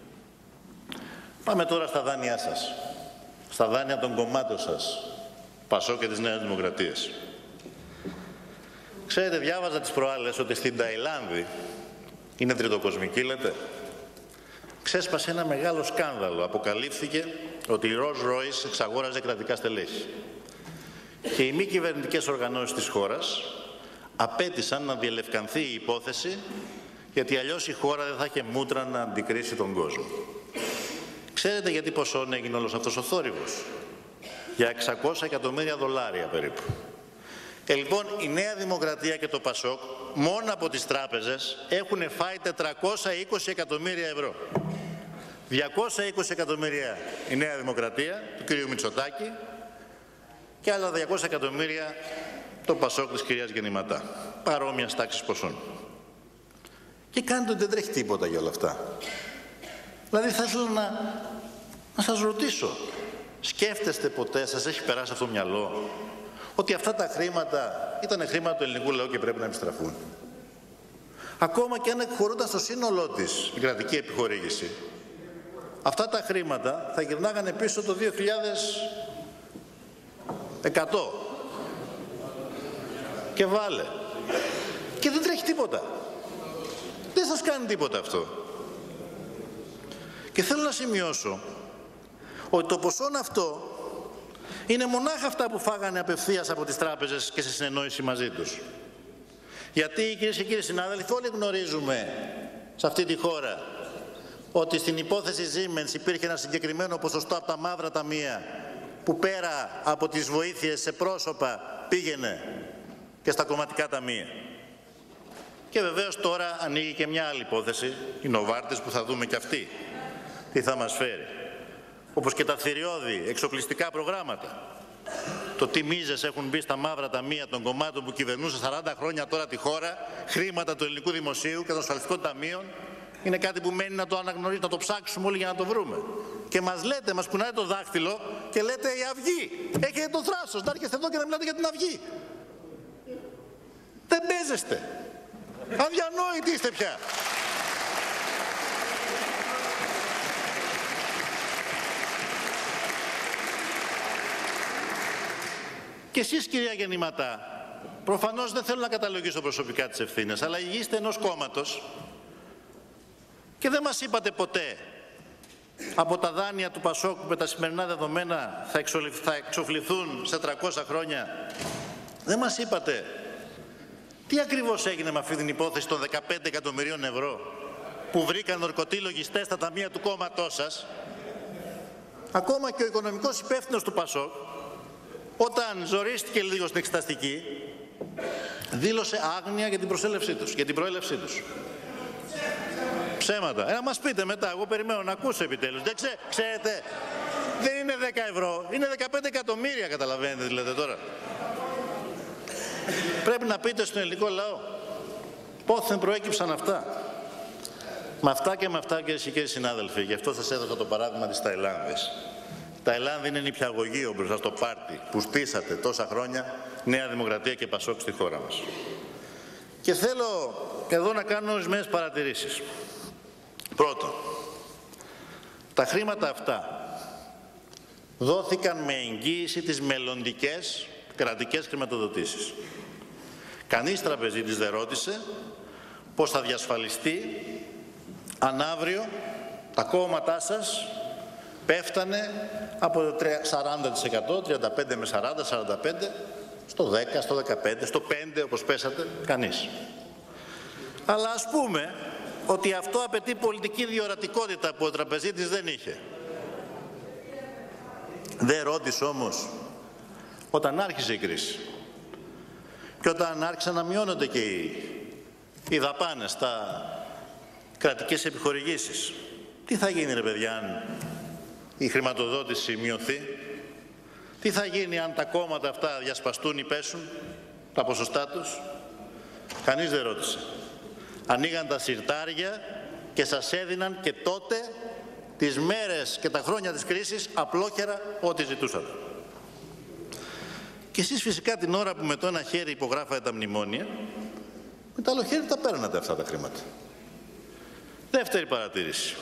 Πάμε τώρα στα δάνειά σας, στα δάνεια των κομμάτων σας, Πασόκ και της Νέας Δημοκρατίας. Ξέρετε, διάβαζα τις προάλλες ότι στην Ταϊλάνδη, είναι τριτοκοσμική λέτε, ξέσπασε ένα μεγάλο σκάνδαλο. Αποκαλύφθηκε ότι η Rolls Royce εξαγόραζε κρατικά στελέχη. Και οι μη κυβερνητικές οργανώσεις της χώρας απέτησαν να διελευκανθεί η υπόθεση, γιατί αλλιώς η χώρα δεν θα είχε μούτρα να αντικρίσει τον κόσμο. Ξέρετε γιατί ποσόν έγινε όλος αυτός ο θόρυβος? Για εξακόσια εκατομμύρια δολάρια περίπου. Και λοιπόν η Νέα Δημοκρατία και το Πασόκ μόνο από τις τράπεζες έχουν φάει τετρακόσια είκοσι εκατομμύρια ευρώ. διακόσια είκοσι εκατομμύρια η Νέα Δημοκρατία του κ. Μητσοτάκη και άλλα διακόσια εκατομμύρια το Πασόκ της κυρίας Γεννηματά. Παρόμοιας τάξης ποσών. Και κάνετε ότι δεν τρέχει τίποτα για όλα αυτά. Δηλαδή θα ήθελα να, να σας ρωτήσω, σκέφτεστε ποτέ, σας έχει περάσει αυτό το μυαλό, ότι αυτά τα χρήματα ήταν χρήματα του ελληνικού λαού και πρέπει να επιστραφούν? Ακόμα και αν εκχωρούνταν στο σύνολό της η κρατική επιχορήγηση, αυτά τα χρήματα θα γυρνάγανε πίσω το δύο χιλιάδες εκατό. Και βάλε. Και δεν τρέχει τίποτα. Δεν σας κάνει τίποτα αυτό. Και θέλω να σημειώσω ότι το ποσόν αυτό είναι μονάχα αυτά που φάγανε απευθείας από τις τράπεζες και σε συνεννόηση μαζί τους. Γιατί, κυρίες και κύριοι συνάδελφοι, όλοι γνωρίζουμε σε αυτή τη χώρα ότι στην υπόθεση Siemens υπήρχε ένα συγκεκριμένο ποσοστό από τα μαύρα ταμεία που πέρα από τις βοήθειες σε πρόσωπα πήγαινε και στα κομματικά ταμεία. Και βεβαίως τώρα ανοίγει και μια άλλη υπόθεση, οι Νοβάρτες, που θα δούμε και αυτή τι θα μας φέρει. Όπως και τα θηριώδη εξοπλιστικά προγράμματα. Το τι μίζες έχουν μπει στα μαύρα ταμεία των κομμάτων που κυβερνούσε σαράντα χρόνια τώρα τη χώρα, χρήματα του ελληνικού δημοσίου και των ασφαλιστικών ταμείων, είναι κάτι που μένει να το αναγνωρίσουμε, να το ψάξουμε όλοι για να το βρούμε. Και μας λέτε, μας κουνάτε το δάχτυλο και λέτε η Αυγή. Έχετε το θράσος να έρχεστε εδώ και να μιλάτε για την Αυγή. Δεν παίζεστε. Αδιανόητοι είστε πια. Και εσείς, κυρία Γεννηματά, προφανώς δεν θέλω να καταλογίσω προσωπικά τις ευθύνες, αλλά ηγείστε ενός κόμματος και δεν μας είπατε ποτέ από τα δάνεια του Πασόκ που με τα σημερινά δεδομένα θα, θα εξοφληθούν σε τριακόσια χρόνια. Δεν μας είπατε τι ακριβώς έγινε με αυτή την υπόθεση των δεκαπέντε εκατομμυρίων ευρώ που βρήκαν ορκωτοί λογιστές στα ταμεία του κόμματός σας. Ακόμα και ο οικονομικός υπεύθυνος του Πασόκ, όταν ζορίστηκε λίγο στην εξεταστική, δήλωσε άγνοια για την προσέλευσή τους, για την προέλευσή τους. Ψέματα. Ε, να μας πείτε μετά, εγώ περιμένω να ακούσω επιτέλους. Δεν ξέ, ξέρετε, δεν είναι δέκα ευρώ, είναι δεκαπέντε εκατομμύρια, καταλαβαίνετε δηλαδή τώρα. Πρέπει να πείτε στον ελληνικό λαό πόθεν προέκυψαν αυτά. Με αυτά και με αυτά, κυρίες και κύριοι συνάδελφοι, γι' αυτό σας έδωσα το παράδειγμα της Ταϊλάνδης. Η Ταϊλάνδη είναι νηπιαγωγείο μπροστά στο πάρτι που στήσατε τόσα χρόνια Νέα Δημοκρατία και Πασόκ στη χώρα μας. Και θέλω εδώ να κάνω ορισμένες παρατηρήσεις. Πρώτον, τα χρήματα αυτά δόθηκαν με εγγύηση τις μελλοντικές κρατικές χρηματοδοτήσεις. Κανείς τραπεζίτης δεν ρώτησε πώς θα διασφαλιστεί αν αύριο τα κόμματά σας πέφτανε από σαράντα τοις εκατό, τριάντα πέντε με σαράντα, σαράντα πέντε, στο δέκα, στο δεκαπέντε, στο πέντε όπως πέσατε, κανείς. Αλλά ας πούμε ότι αυτό απαιτεί πολιτική διορατικότητα που ο τραπεζίτης δεν είχε. Δεν ρώτησε όμως όταν άρχισε η κρίση και όταν άρχισαν να μειώνονται και οι, οι δαπάνες, τα κρατικές επιχορηγήσεις. Τι θα γίνει ρε παιδιά αν η χρηματοδότηση μειωθεί? Τι θα γίνει αν τα κόμματα αυτά διασπαστούν ή πέσουν τα ποσοστά τους? Κανείς δεν ρώτησε. Ανοίγαν τα συρτάρια και σας έδιναν και τότε τις μέρες και τα χρόνια της κρίσης απλόχερα ό,τι ζητούσατε. Και εσείς φυσικά την ώρα που με το ένα χέρι υπογράφατε τα μνημόνια, με το άλλο χέρι τα παίρνατε αυτά τα χρήματα. Δεύτερη παρατήρηση.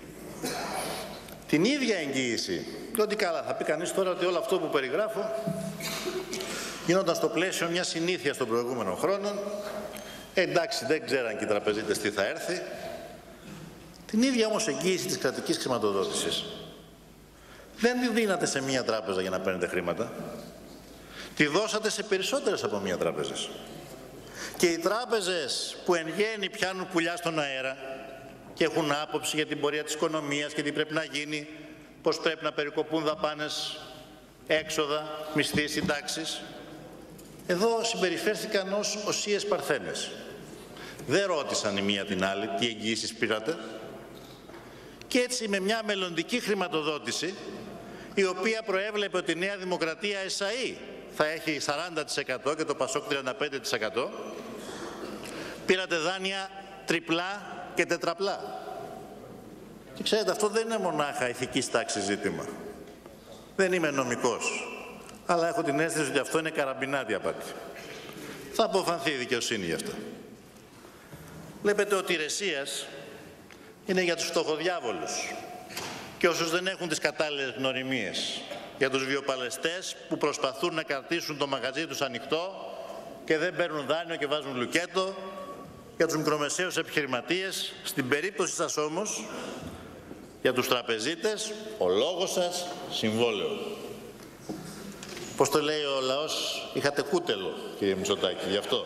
Την ίδια εγγύηση, και ότι καλά θα πει κανείς τώρα ότι όλο αυτό που περιγράφω γίνονταν στο πλαίσιο μια συνήθεια των προηγούμενων χρόνων. Ε, εντάξει, δεν ξέραν και οι τραπεζίτες τι θα έρθει. Την ίδια όμως εγγύηση της κρατικής χρηματοδότησης δεν τη δίνατε σε μία τράπεζα για να παίρνετε χρήματα. Τη δώσατε σε περισσότερες από μία τράπεζες. Και οι τράπεζες που εν γέννη πιάνουν πουλιά στον αέρα και έχουν άποψη για την πορεία της οικονομίας και τι πρέπει να γίνει, πώς πρέπει να περικοπούν δαπάνες, έξοδα, μισθοί, συντάξεις, εδώ συμπεριφέρθηκαν ως οσίες παρθένες. Δεν ρώτησαν η μία την άλλη τι εγγυήσεις πήρατε. Και έτσι με μια μελλοντική χρηματοδότηση, η οποία προέβλεπε ότι η Νέα Δημοκρατία ΕΣΑΗ θα έχει σαράντα τοις εκατό και το ΠΑΣΟΚ τριάντα πέντε τοις εκατό, πήρατε δάνεια τριπλά και τετραπλά. Και ξέρετε, αυτό δεν είναι μονάχα ηθικής τάξης ζήτημα. Δεν είμαι νομικός, αλλά έχω την αίσθηση ότι αυτό είναι καραμπινάτη απάτη. Θα αποφανθεί η δικαιοσύνη γι' αυτό. Βλέπετε ότι η ρεσίας είναι για τους φτωχοδιάβολους και όσους δεν έχουν τις κατάλληλες γνωριμίες, για τους βιοπαλαιστές που προσπαθούν να κρατήσουν το μαγαζί τους ανοιχτό και δεν παίρνουν δάνειο και βάζουν λουκέτο, για τους μικρομεσαίους επιχειρηματίες. Στην περίπτωση σας όμως, για τους τραπεζίτες, ο λόγος σας συμβόλαιο. Πώς το λέει ο λαός, είχατε κούτελο, κύριε Μητσοτάκη, γι' αυτό.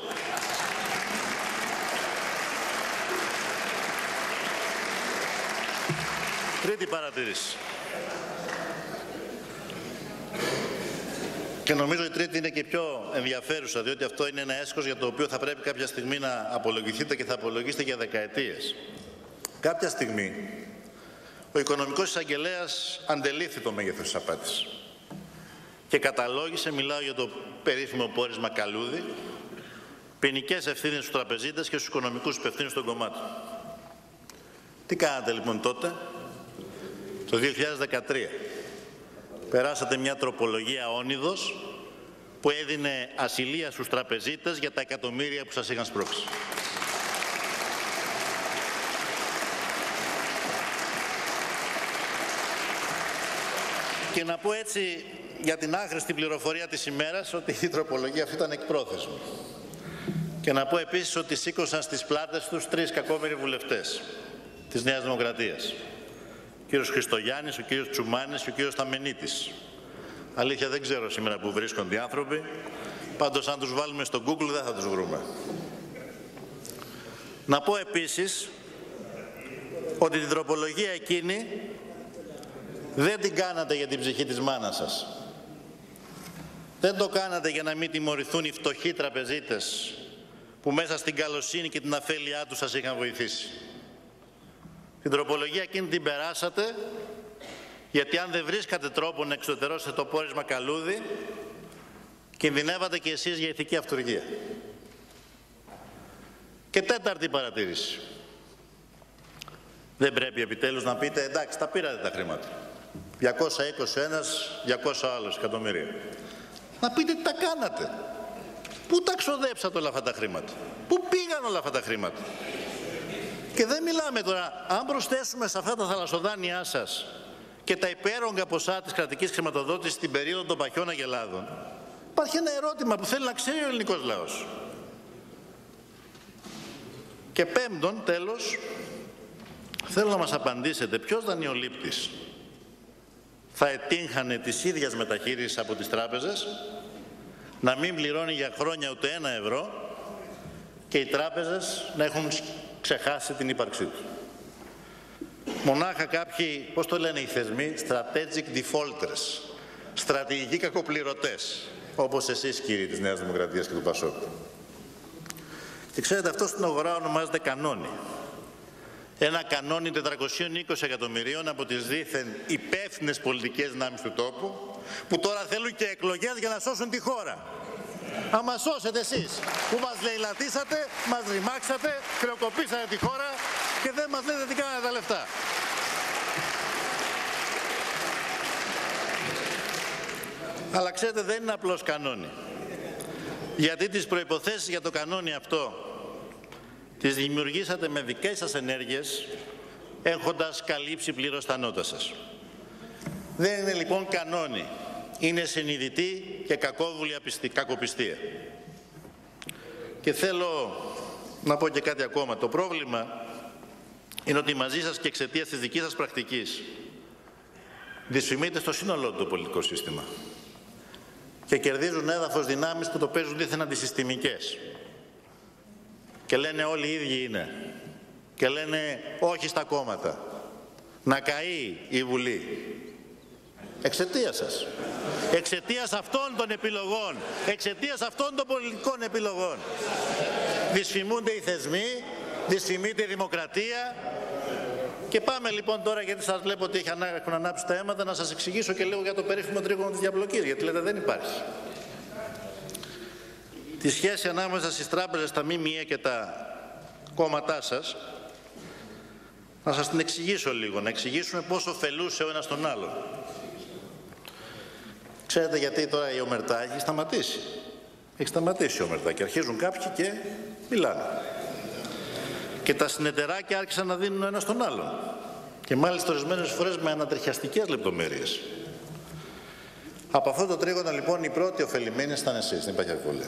Τρίτη παρατήρηση. Και νομίζω η τρίτη είναι και πιο ενδιαφέρουσα, διότι αυτό είναι ένα έσχος για το οποίο θα πρέπει κάποια στιγμή να απολογηθείτε και θα απολογήσετε για δεκαετίες. Κάποια στιγμή ο οικονομικός εισαγγελέας αντελήφθη το μέγεθος της απάτης και καταλόγησε, μιλάω για το περίφημο πόρισμα Καλούδη, ποινικές ευθύνες στους τραπεζίτες και στους οικονομικούς υπευθύνους των κομμάτων. Τι κάνατε λοιπόν τότε? Το δύο χιλιάδες δεκατρία περάσατε μια τροπολογία όνειδος που έδινε ασυλία στους τραπεζίτες για τα εκατομμύρια που σας είχαν σπρώξει. Και να πω έτσι για την άχρηστη πληροφορία της ημέρας ότι η τροπολογία αυτή ήταν εκπρόθεσμη. Και να πω επίσης ότι σήκωσαν στις πλάτες τους τρεις κακόμοιροι βουλευτές της Νέας Δημοκρατίας. Ο κύριος Χριστογιάννης, ο κύριος Τσουμάνης και ο κύριος Σταμενίτης. Αλήθεια δεν ξέρω σήμερα που βρίσκονται οι άνθρωποι, πάντως αν τους βάλουμε στο Google δεν θα τους βρούμε. Να πω επίσης ότι την τροπολογία εκείνη δεν την κάνατε για την ψυχή της μάνας σας. Δεν το κάνατε για να μην τιμωρηθούν οι φτωχοί τραπεζίτες που μέσα στην καλοσύνη και την αφέλειά τους σας είχαν βοηθήσει. Την τροπολογία εκείνη την περάσατε γιατί αν δεν βρίσκατε τρόπο να εξωτερώσετε το πόρισμα Καλούδη, κινδυνεύατε και εσείς για ηθική αυτουργία. Και τέταρτη παρατήρηση. Δεν πρέπει επιτέλους να πείτε εντάξει, τα πήρατε τα χρήματα. διακόσια είκοσι ένα, διακόσια άλλος εκατομμύρια. Να πείτε τι τα κάνατε. Πού τα ξοδέψατε όλα αυτά τα χρήματα. Πού πήγαν όλα αυτά τα χρήματα. Και δεν μιλάμε τώρα, αν προσθέσουμε σε αυτά τα θαλασσοδάνειά σας και τα υπέρογκα ποσά της κρατικής χρηματοδότησης στην περίοδο των παχιών αγελάδων, υπάρχει ένα ερώτημα που θέλει να ξέρει ο ελληνικός λαός. Και πέμπτον, τέλος, θέλω να μας απαντήσετε ποιος δανειολήπτης θα ετύχανε της ίδιας μεταχείρισης από τις τράπεζες, να μην πληρώνει για χρόνια ούτε ένα ευρώ και οι τράπεζες να έχουν ξεχάσει την ύπαρξή του. Μονάχα κάποιοι, πώς το λένε οι θεσμοί, strategic defaulters, στρατηγικοί κακοπληρωτές, όπως εσείς κύριοι της Νέας Δημοκρατίας και του Πασόκ. Και ξέρετε, αυτό στην αγορά ονομάζεται κανόνι. Ένα κανόνι τετρακόσια είκοσι εκατομμυρίων από τις δήθεν υπεύθυνες πολιτικές δυνάμεις του τόπου, που τώρα θέλουν και εκλογές για να σώσουν τη χώρα. Να μας σώσετε εσείς, που μας λαιλατίσατε, μας ρημάξατε, χρεοκοπήσατε τη χώρα και δεν μας λέτε τι κάνετε τα λεφτά. Αλλά ξέρετε, δεν είναι απλώς κανόνι. Γιατί τις προϋποθέσεις για το κανόνι αυτό τις δημιουργήσατε με δικές σας ενέργειες, έχοντας καλύψει πλήρως τα νότα σας. Δεν είναι λοιπόν κανόνι. Είναι συνειδητή και κακόβουλη κακοπιστία. Και θέλω να πω και κάτι ακόμα. Το πρόβλημα είναι ότι μαζί σας και εξαιτίας της δικής σας πρακτικής δυσφημείται στο σύνολό του το πολιτικό σύστημα και κερδίζουν έδαφος δυνάμεις που το παίζουν δίθεν αντισυστημικές και λένε όλοι οι ίδιοι είναι και λένε όχι στα κόμματα, να καεί η Βουλή. Εξαιτίας σας. Εξαιτίας αυτών των επιλογών, εξαιτίας αυτών των πολιτικών επιλογών. Δυσφημούνται οι θεσμοί, δυσφημείται η δημοκρατία. Και πάμε λοιπόν τώρα, γιατί σας βλέπω ότι έχουν ανάψει τα αίματα, να σας εξηγήσω και λίγο για το περίφημο τρίγωνο της διαπλοκής, γιατί λέτε δεν υπάρχει. Τη σχέση ανάμεσα στις τράπεζες, τα ΜΜΕ και τα κόμματά σας, να σας την εξηγήσω λίγο, να εξηγήσουμε πόσο ωφελούσε ο ένας τον άλλον. Ξέρετε γιατί τώρα η ομερτά έχει σταματήσει. Έχει σταματήσει η ομερτά και αρχίζουν κάποιοι και μιλάνε. Και τα συνεταιράκια άρχισαν να δίνουν ο ένας τον άλλον. Και μάλιστα ορισμένες φορές με ανατριχιαστικές λεπτομέρειες. Από αυτό το τρίγωνο λοιπόν οι πρώτοι ωφελημένοι ήταν εσείς, δεν υπάρχει αμφιβολία.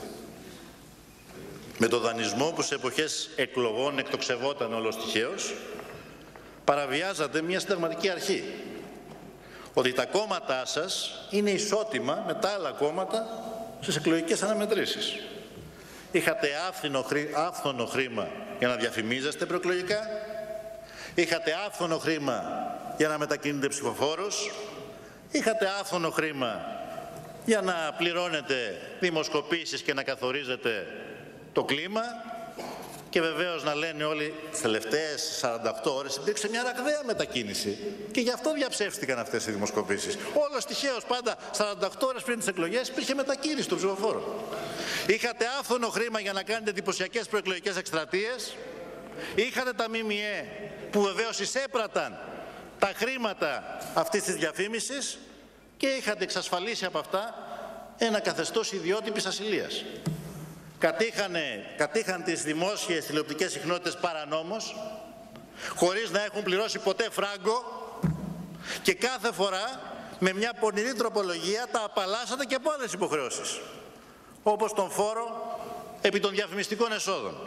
Με το δανεισμό που σε εποχές εκλογών εκτοξευόταν όλος τυχαίως, παραβιάζατε μια συνταγματική αρχή. Ότι τα κόμματά σας είναι ισότιμα με τα άλλα κόμματα στις εκλογικές αναμετρήσεις. Είχατε άφθονο, χρή, άφθονο χρήμα για να διαφημίζεστε προεκλογικά, είχατε άφθονο χρήμα για να μετακινείτε ψηφοφόρους, είχατε άφθονο χρήμα για να πληρώνετε δημοσκοπήσεις και να καθορίζετε το κλίμα και βεβαίως να λένε όλοι τις τελευταίες σαράντα οκτώ ώρες υπήρξε μια ραγδαία μετακίνηση και γι' αυτό διαψεύστηκαν αυτές οι δημοσκοπήσεις. Όλος τυχαίως πάντα σαράντα οκτώ ώρες πριν τις εκλογές υπήρχε μετακίνηση των ψηφοφόρων. Είχατε άφθονο χρήμα για να κάνετε εντυπωσιακές προεκλογικές εκστρατείες, είχατε τα ΜΜΕ που βεβαίως εισέπραταν τα χρήματα αυτής της διαφήμισης και είχατε εξασφαλίσει από αυτά ένα καθεστώς ιδιότυπης ασυλίας. Κατήχανε, κατήχαν τις δημόσιες τηλεοπτικές συχνότητες παρανόμως, χωρίς να έχουν πληρώσει ποτέ φράγκο και κάθε φορά με μια πονηρή τροπολογία τα απαλλάσσατε και από άλλες υποχρεώσεις, όπως τον φόρο επί των διαφημιστικών εσόδων.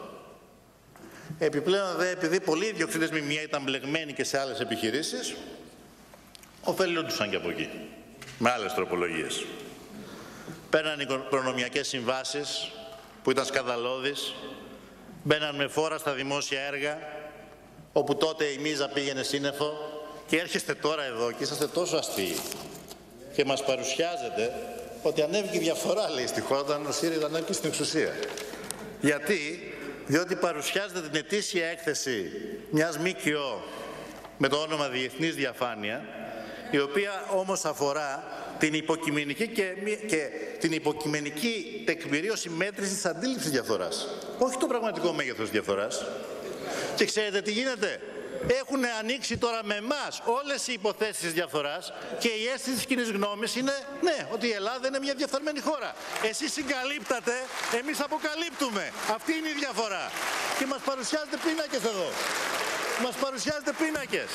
Επιπλέον δε, επειδή πολλοί ιδιοκτήτες ΜΜΕ ήταν μπλεγμένοι και σε άλλες επιχειρήσεις, ωφελούντουσαν και από εκεί, με άλλες τροπολογίες. Παίρναν οι προνομιακές συμβάσεις, που ήταν σκανδαλώδης, μπαίναν με φόρα στα δημόσια έργα, όπου τότε η μίζα πήγαινε σύννεφο και έρχεστε τώρα εδώ και είσαστε τόσο αστείοι και μας παρουσιάζετε ότι ανέβηκε η διαφορά, λέει, στη χώρα όταν ο ΣΥΡΙΖΑ ανέβηκε στην εξουσία. Γιατί? Διότι παρουσιάζετε την ετήσια έκθεση μιας ΜΚΟ με το όνομα Διεθνής Διαφάνεια, η οποία όμως αφορά την υποκειμενική και, και την υποκειμενική τεκμηρίωση μέτρησης της αντίληψης διαφθοράς. Όχι το πραγματικό μέγεθος της διαφθοράς. Και ξέρετε τι γίνεται? Έχουν ανοίξει τώρα με εμάς όλες οι υποθέσεις της διαφθοράς και η αίσθηση της κοινής γνώμης είναι ναι, ότι η Ελλάδα είναι μια διαφθαρμένη χώρα. Εσείς συγκαλύπτατε, εμείς αποκαλύπτουμε. Αυτή είναι η διαφορά. Και μας παρουσιάζετε πίνακες εδώ. Μας παρουσιάζετε πίνακες.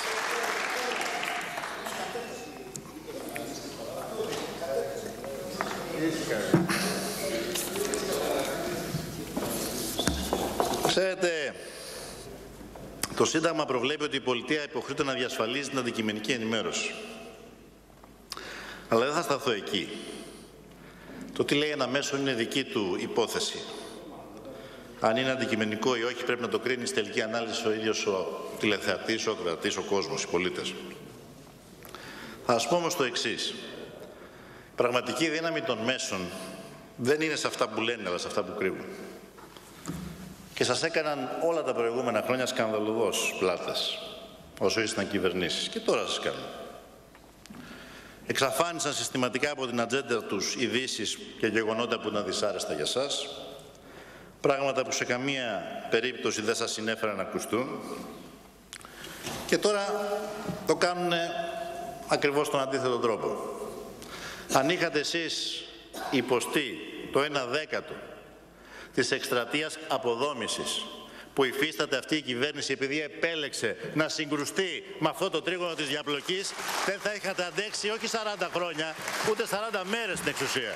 Ξέρετε, το Σύνταγμα προβλέπει ότι η πολιτεία υποχρεούται να διασφαλίζει την αντικειμενική ενημέρωση. Αλλά δεν θα σταθώ εκεί. Το τι λέει ένα μέσο είναι δική του υπόθεση. Αν είναι αντικειμενικό ή όχι πρέπει να το κρίνει στη τελική ανάλυση ο ίδιος ο τηλεθεατής, ο ακροατής, ο κόσμος, οι πολίτες. Θα σας πω όμως το εξής. Η πραγματική δύναμη των μέσων δεν είναι σε αυτά που λένε, αλλά σε αυτά που κρύβουν. Και σας έκαναν όλα τα προηγούμενα χρόνια σκανδαλωδώς πλάτες, όσο ήσασταν κυβερνήσεις. Και τώρα σας κάνουν. Εξαφάνισαν συστηματικά από την ατζέντα τους ειδήσεις και γεγονότα που ήταν δυσάρεστα για σας, πράγματα που σε καμία περίπτωση δεν σας συνέφεραν να ακουστούν, και τώρα το κάνουν ακριβώς τον αντίθετο τρόπο. Αν είχατε εσείς υποστεί το ένα δέκατο της εκστρατείας αποδόμησης που υφίσταται αυτή η κυβέρνηση επειδή επέλεξε να συγκρουστεί με αυτό το τρίγωνο της διαπλοκής, δεν θα είχατε αντέξει όχι σαράντα χρόνια, ούτε σαράντα μέρες στην εξουσία.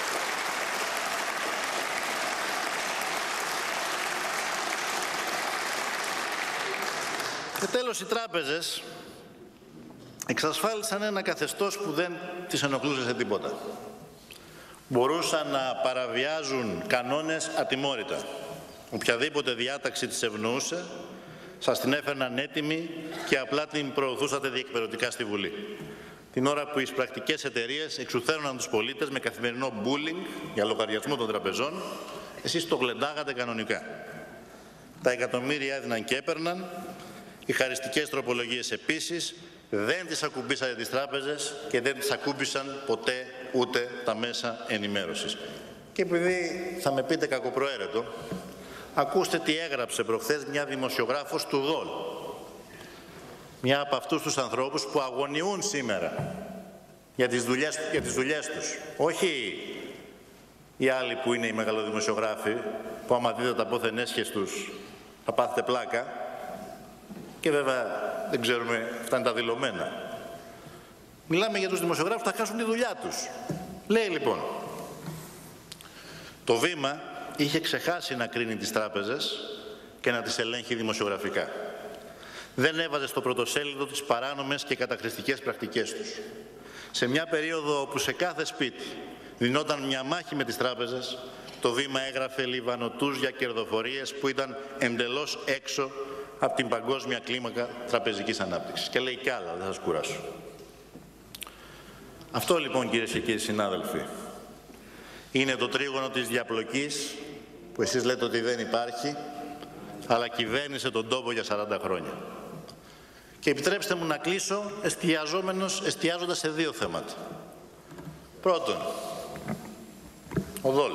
Και τέλος, οι τράπεζες εξασφάλισαν ένα καθεστώς που δεν τις ενοχλούσε σε τίποτα. Μπορούσαν να παραβιάζουν κανόνες ατιμόρυτα. Οποιαδήποτε διάταξη τις ευνοούσε, σας την έφερναν έτοιμη και απλά την προωθούσατε διεκπαιρεωτικά στη Βουλή. Την ώρα που οι πρακτικές εταιρείες εξουθένωναν τους πολίτες με καθημερινό bullying για λογαριασμό των τραπεζών, εσείς το γλεντάγατε κανονικά. Τα εκατομμύρια έδιναν και έπαιρναν, οι χαριστικές τροπολογίες επίσης, δεν τις ακουμπήσατε τις τράπεζες και δεν τις ακούμπησαν ποτέ ούτε τα μέσα ενημέρωσης. Και επειδή θα με πείτε κακοπροαίρετο, ακούστε τι έγραψε προχθές μια δημοσιογράφος του ΔΟΛ. Μια από αυτούς τους ανθρώπους που αγωνιούν σήμερα για τις δουλειές, για τις δουλειές τους. Όχι οι άλλοι που είναι οι μεγαλοδημοσιογράφοι, που άμα δείτε τα πόθεν έσχες τους θα πάθετε πλάκα. Και βέβαια δεν ξέρουμε, αυτά είναι τα δηλωμένα. Μιλάμε για τους δημοσιογράφους που θα χάσουν τη δουλειά τους. Λέει λοιπόν, το Βήμα είχε ξεχάσει να κρίνει τις τράπεζες και να τις ελέγχει δημοσιογραφικά. Δεν έβαζε στο πρωτοσέλιδο τις παράνομες και καταχρηστικές πρακτικές τους. Σε μια περίοδο όπου σε κάθε σπίτι δινόταν μια μάχη με τις τράπεζες, το Βήμα έγραφε λιβανοτούς για κερδοφορίες που ήταν εντελώς έξω από την παγκόσμια κλίμακα τραπεζικής ανάπτυξης. Και λέει κι άλλα, δεν θα σας κουράσω. Αυτό λοιπόν, κυρίες και κύριοι συνάδελφοι, είναι το τρίγωνο της διαπλοκής που εσείς λέτε ότι δεν υπάρχει, αλλά κυβέρνησε τον τόπο για σαράντα χρόνια. Και επιτρέψτε μου να κλείσω εστιαζόμενος, εστιάζοντας σε δύο θέματα. Πρώτον, ο ΔΟΛ.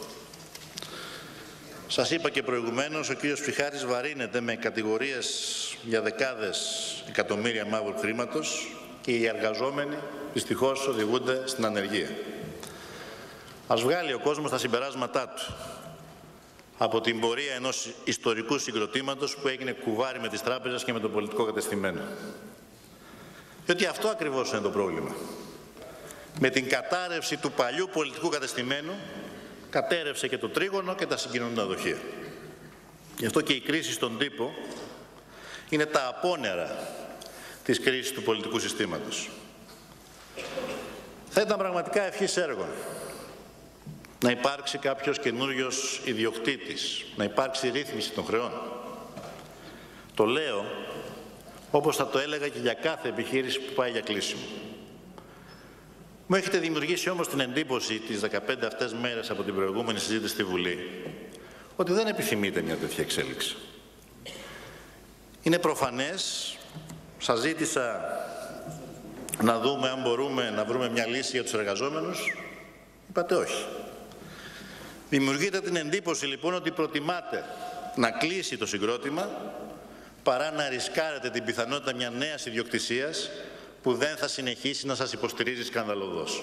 Σας είπα και προηγουμένως, ο κύριος Φιχάρης βαρύνεται με κατηγορίες για δεκάδες εκατομμύρια μαύρου χρήματος και οι εργαζόμενοι δυστυχώς οδηγούνται στην ανεργία. Ας βγάλει ο κόσμος τα συμπεράσματά του από την πορεία ενός ιστορικού συγκροτήματος που έγινε κουβάρι με τις τράπεζες και με το πολιτικό κατεστημένο. Διότι αυτό ακριβώς είναι το πρόβλημα. Με την κατάρρευση του παλιού πολιτικού κατεστημένου κατέρευσε και το τρίγωνο και τα συγκοινωνικά δοχεία. Γι' αυτό και η κρίση στον τύπο είναι τα απόνερα της κρίσης του πολιτικού συστήματος. Θα ήταν πραγματικά ευχής έργων να υπάρξει κάποιος καινούριος ιδιοκτήτης, να υπάρξει ρύθμιση των χρεών. Το λέω όπως θα το έλεγα και για κάθε επιχείρηση που πάει για κλείσιμο. Μου έχετε δημιουργήσει όμως την εντύπωση τις δεκαπέντε αυτές μέρες από την προηγούμενη συζήτηση στη Βουλή ότι δεν επιθυμείτε μια τέτοια εξέλιξη. Είναι προφανές, σας ζήτησα να δούμε αν μπορούμε να βρούμε μια λύση για τους εργαζόμενους, είπατε όχι. Δημιουργείτε την εντύπωση λοιπόν ότι προτιμάτε να κλείσει το συγκρότημα παρά να ρισκάρετε την πιθανότητα μια νέας ιδιοκτησίας που δεν θα συνεχίσει να σας υποστηρίζει σκανδαλωδώς.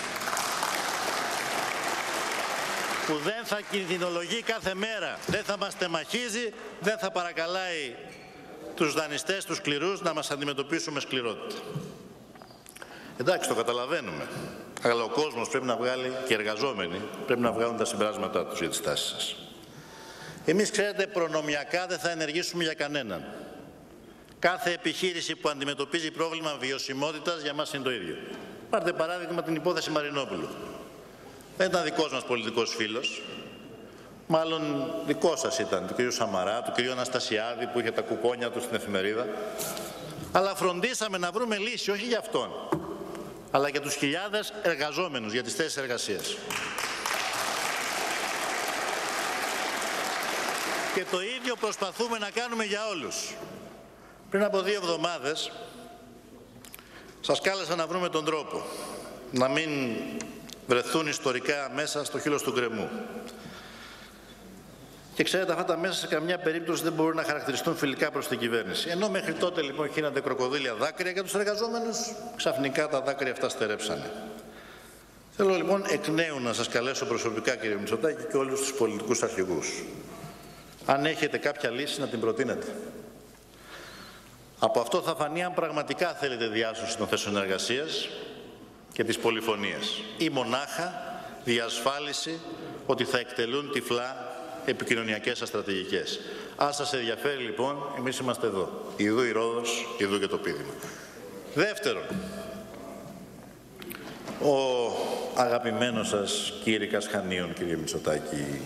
Που δεν θα κινδυνολογεί κάθε μέρα, δεν θα μας τεμαχίζει, δεν θα παρακαλάει τους δανειστές, τους σκληρούς να μας αντιμετωπίσουν με σκληρότητα. Εντάξει, το καταλαβαίνουμε. Αλλά ο κόσμος πρέπει να βγάλει, και οι εργαζόμενοι πρέπει να βγάλουν τα συμπεράσματά τους για τις τάσεις σας. Εμείς, ξέρετε, προνομιακά δεν θα ενεργήσουμε για κανέναν. Κάθε επιχείρηση που αντιμετωπίζει πρόβλημα βιωσιμότητας για μας είναι το ίδιο. Πάρτε παράδειγμα την υπόθεση Μαρινόπουλου. Δεν ήταν δικός μας πολιτικός φίλος. Μάλλον δικό σας ήταν, του κ. Σαμαρά, του κ. Αναστασιάδη που είχε τα κουκόνια του στην εφημερίδα. Αλλά φροντίσαμε να βρούμε λύση, όχι για αυτόν, αλλά για τους χιλιάδες εργαζόμενους, για τις θέσεις εργασίας. Και το ίδιο προσπαθούμε να κάνουμε για όλους. Πριν από δύο εβδομάδες σας κάλεσα να βρούμε τον τρόπο να μην βρεθούν ιστορικά μέσα στο χείλος του γκρεμού. Και ξέρετε, αυτά τα μέσα σε καμιά περίπτωση δεν μπορούν να χαρακτηριστούν φιλικά προς την κυβέρνηση. Ενώ μέχρι τότε λοιπόν χύνανται κροκοδίλια δάκρυα για τους εργαζόμενους, ξαφνικά τα δάκρυα αυτά στερέψανε. Θέλω λοιπόν εκ νέου να σας καλέσω προσωπικά, κύριε Μητσοτάκη, και όλους τους πολιτικούς αρχηγούς. Αν έχετε κάποια λύση να την προτείνετε. Από αυτό θα φανεί αν πραγματικά θέλετε διάσωση των θέσεων εργασίας και της πολυφωνίας ή μονάχα διασφάλιση ότι θα εκτελούν τυφλά επικοινωνιακές σας στρατηγικές. Αν σας ενδιαφέρει λοιπόν, εμείς είμαστε εδώ. Ιδού η Ρόδος, ιδού και το πείδημα. Δεύτερον, ο αγαπημένος σας Κήρυκας Χανίων, κύριε Μητσοτάκη.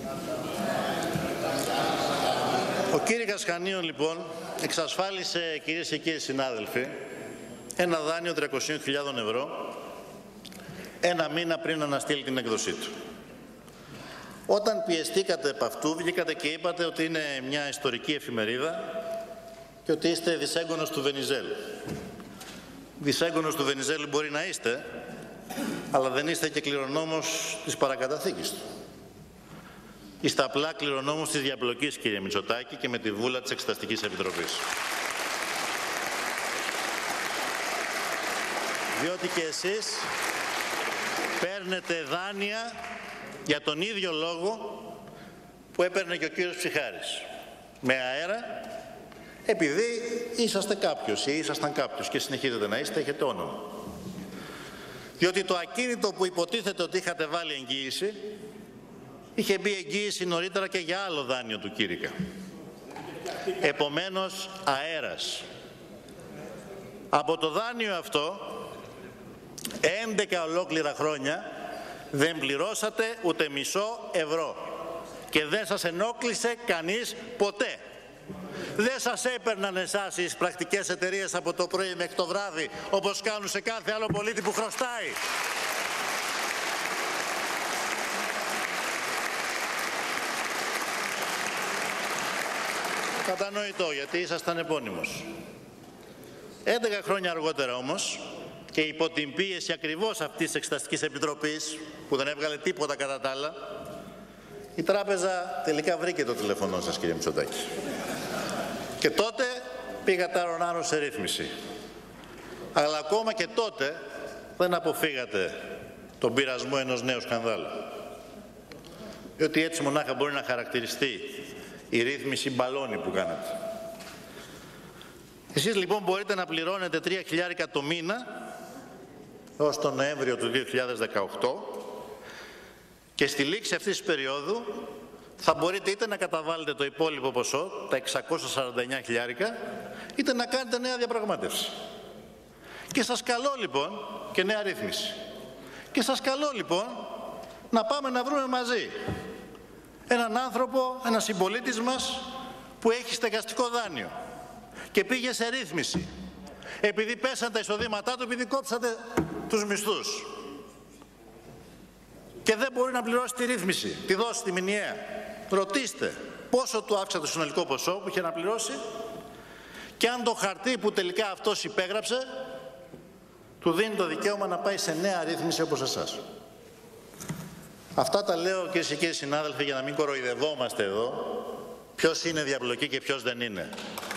Ο Κήρυκας Χανίων λοιπόν εξασφάλισε, κυρίες και κύριοι συνάδελφοι, ένα δάνειο τριακόσιες χιλιάδες ευρώ ένα μήνα πριν αναστείλει την έκδοσή του. Όταν πιεστήκατε επ' αυτού, βγήκατε και είπατε ότι είναι μια ιστορική εφημερίδα και ότι είστε δισέγγονος του Βενιζέλου. Δισέγγονος του Βενιζέλου μπορεί να είστε, αλλά δεν είστε και κληρονόμος της παρακαταθήκης του. Είστε απλά κληρονόμος της διαπλοκής, κύριε Μητσοτάκη, και με τη βούλα της Εξεταστικής Επιτροπής. Διότι και εσείς παίρνετε δάνεια για τον ίδιο λόγο που έπαιρνε και ο κύριος Ψιχάρης. Με αέρα, επειδή είσαστε κάποιος ή ήσασταν κάποιος και συνεχίζετε να είστε, έχετε όνομα. Διότι το ακίνητο που υποτίθεται ότι είχατε βάλει εγγύηση, είχε μπει εγγύηση νωρίτερα και για άλλο δάνειο του Κήρυκα. Επομένως, αέρας. Από το δάνειο αυτό, έντεκα ολόκληρα χρόνια, δεν πληρώσατε ούτε μισό ευρώ. Και δεν σας ενόχλησε κανείς ποτέ. Δεν σας έπαιρναν εσάς οι πρακτικές εταιρείες από το πρωί μέχρι το βράδυ, όπως κάνουν σε κάθε άλλο πολίτη που χρωστάει. Κατανοητό, γιατί ήσασταν επώνυμος. έντεκα χρόνια αργότερα όμως, και υπό την πίεση ακριβώς αυτής της Εξεταστικής Επιτροπής, που δεν έβγαλε τίποτα κατά τα άλλα, η τράπεζα τελικά βρήκε το τηλέφωνό σας, κύριε Μητσοτάκη. Και τότε πήγατε άρον-άρον σε ρύθμιση. Αλλά ακόμα και τότε δεν αποφύγατε τον πειρασμό ενός νέου σκανδάλου. Διότι έτσι μονάχα μπορεί να χαρακτηριστεί η ρύθμιση μπαλόνι που κάνατε. Εσείς λοιπόν μπορείτε να πληρώνετε τρία χιλιάρικα το μήνα ως τον Νοέμβριο του δύο χιλιάδες δεκαοκτώ και στη λήξη αυτής της περίοδου θα μπορείτε είτε να καταβάλλετε το υπόλοιπο ποσό, τα εξακόσια σαράντα εννέα χιλιάρικα, είτε να κάνετε νέα διαπραγμάτευση. Και σας καλώ λοιπόν, και νέα ρύθμιση, και σας καλώ λοιπόν να πάμε να βρούμε μαζί έναν άνθρωπο, ένα συμπολίτης μας που έχει στεγαστικό δάνειο και πήγε σε ρύθμιση επειδή πέσαν τα εισοδήματά του, επειδή κόψατε τους μισθούς και δεν μπορεί να πληρώσει τη ρύθμιση, τη δώσει τη μηνιαία. Ρωτήστε πόσο του αύξατε το συνολικό ποσό που είχε να πληρώσει και αν το χαρτί που τελικά αυτός υπέγραψε του δίνει το δικαίωμα να πάει σε νέα ρύθμιση όπως εσάς. Αυτά τα λέω, κυρίες και κύριοι συνάδελφοι, για να μην κοροϊδευόμαστε εδώ ποιος είναι διαπλοκή και ποιος δεν είναι.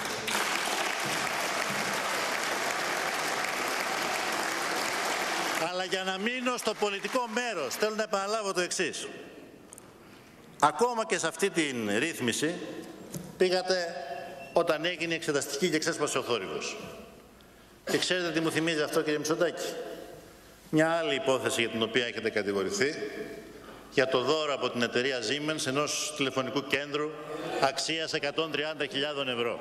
Αλλά για να μείνω στο πολιτικό μέρος, θέλω να επαναλάβω το εξής. Ακόμα και σε αυτή την ρύθμιση πήγατε όταν έγινε η εξεταστική και ξέσπασε ο θόρυβος. Και ξέρετε τι μου θυμίζει αυτό, κύριε Μητσοτάκη? Μια άλλη υπόθεση για την οποία έχετε κατηγορηθεί, για το δώρο από την εταιρεία Siemens ενός τηλεφωνικού κέντρου αξίας εκατόν τριάντα χιλιάδες ευρώ.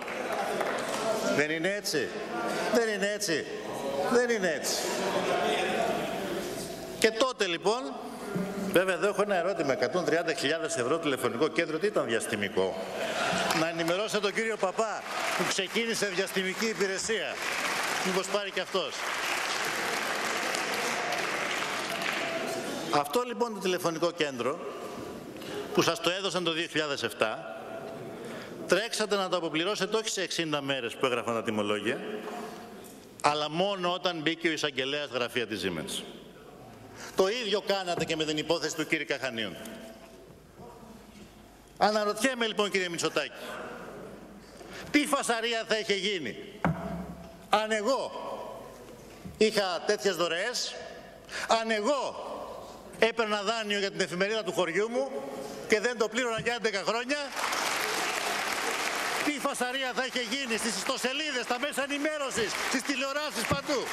Δεν είναι έτσι? Δεν είναι έτσι? Δεν είναι έτσι. Και τότε λοιπόν, βέβαια εδώ έχω ένα ερώτημα, εκατόν τριάντα χιλιάδες ευρώ τηλεφωνικό κέντρο, τι ήταν διαστημικό? Να ενημερώσετε τον κύριο Παπά που ξεκίνησε διαστημική υπηρεσία. Μήπως πάρει και αυτός. Αυτό λοιπόν το τηλεφωνικό κέντρο που σας το έδωσαν το δύο χιλιάδες επτά, τρέξατε να το αποπληρώσετε όχι σε εξήντα μέρες που έγραφαν τα τιμολόγια, αλλά μόνο όταν μπήκε ο εισαγγελέας γραφεία της Siemens. Το ίδιο κάνατε και με την υπόθεση του κύριου Καχανίων. Αναρωτιέμαι λοιπόν, κύριε Μητσοτάκη, τι φασαρία θα είχε γίνει αν εγώ είχα τέτοιες δωρεές, αν εγώ έπαιρνα δάνειο για την εφημερίδα του χωριού μου και δεν το πλήρωνα για έντεκα χρόνια, τι φασαρία θα είχε γίνει στις ιστοσελίδες, στα μέσα ενημέρωσης, στις τηλεοράσεις, παντού.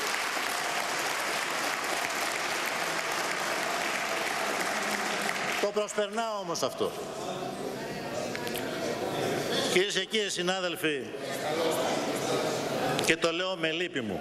Το προσπερνάω όμως αυτό. Κυρίες και κύριοι συνάδελφοι, και το λέω με λύπη μου,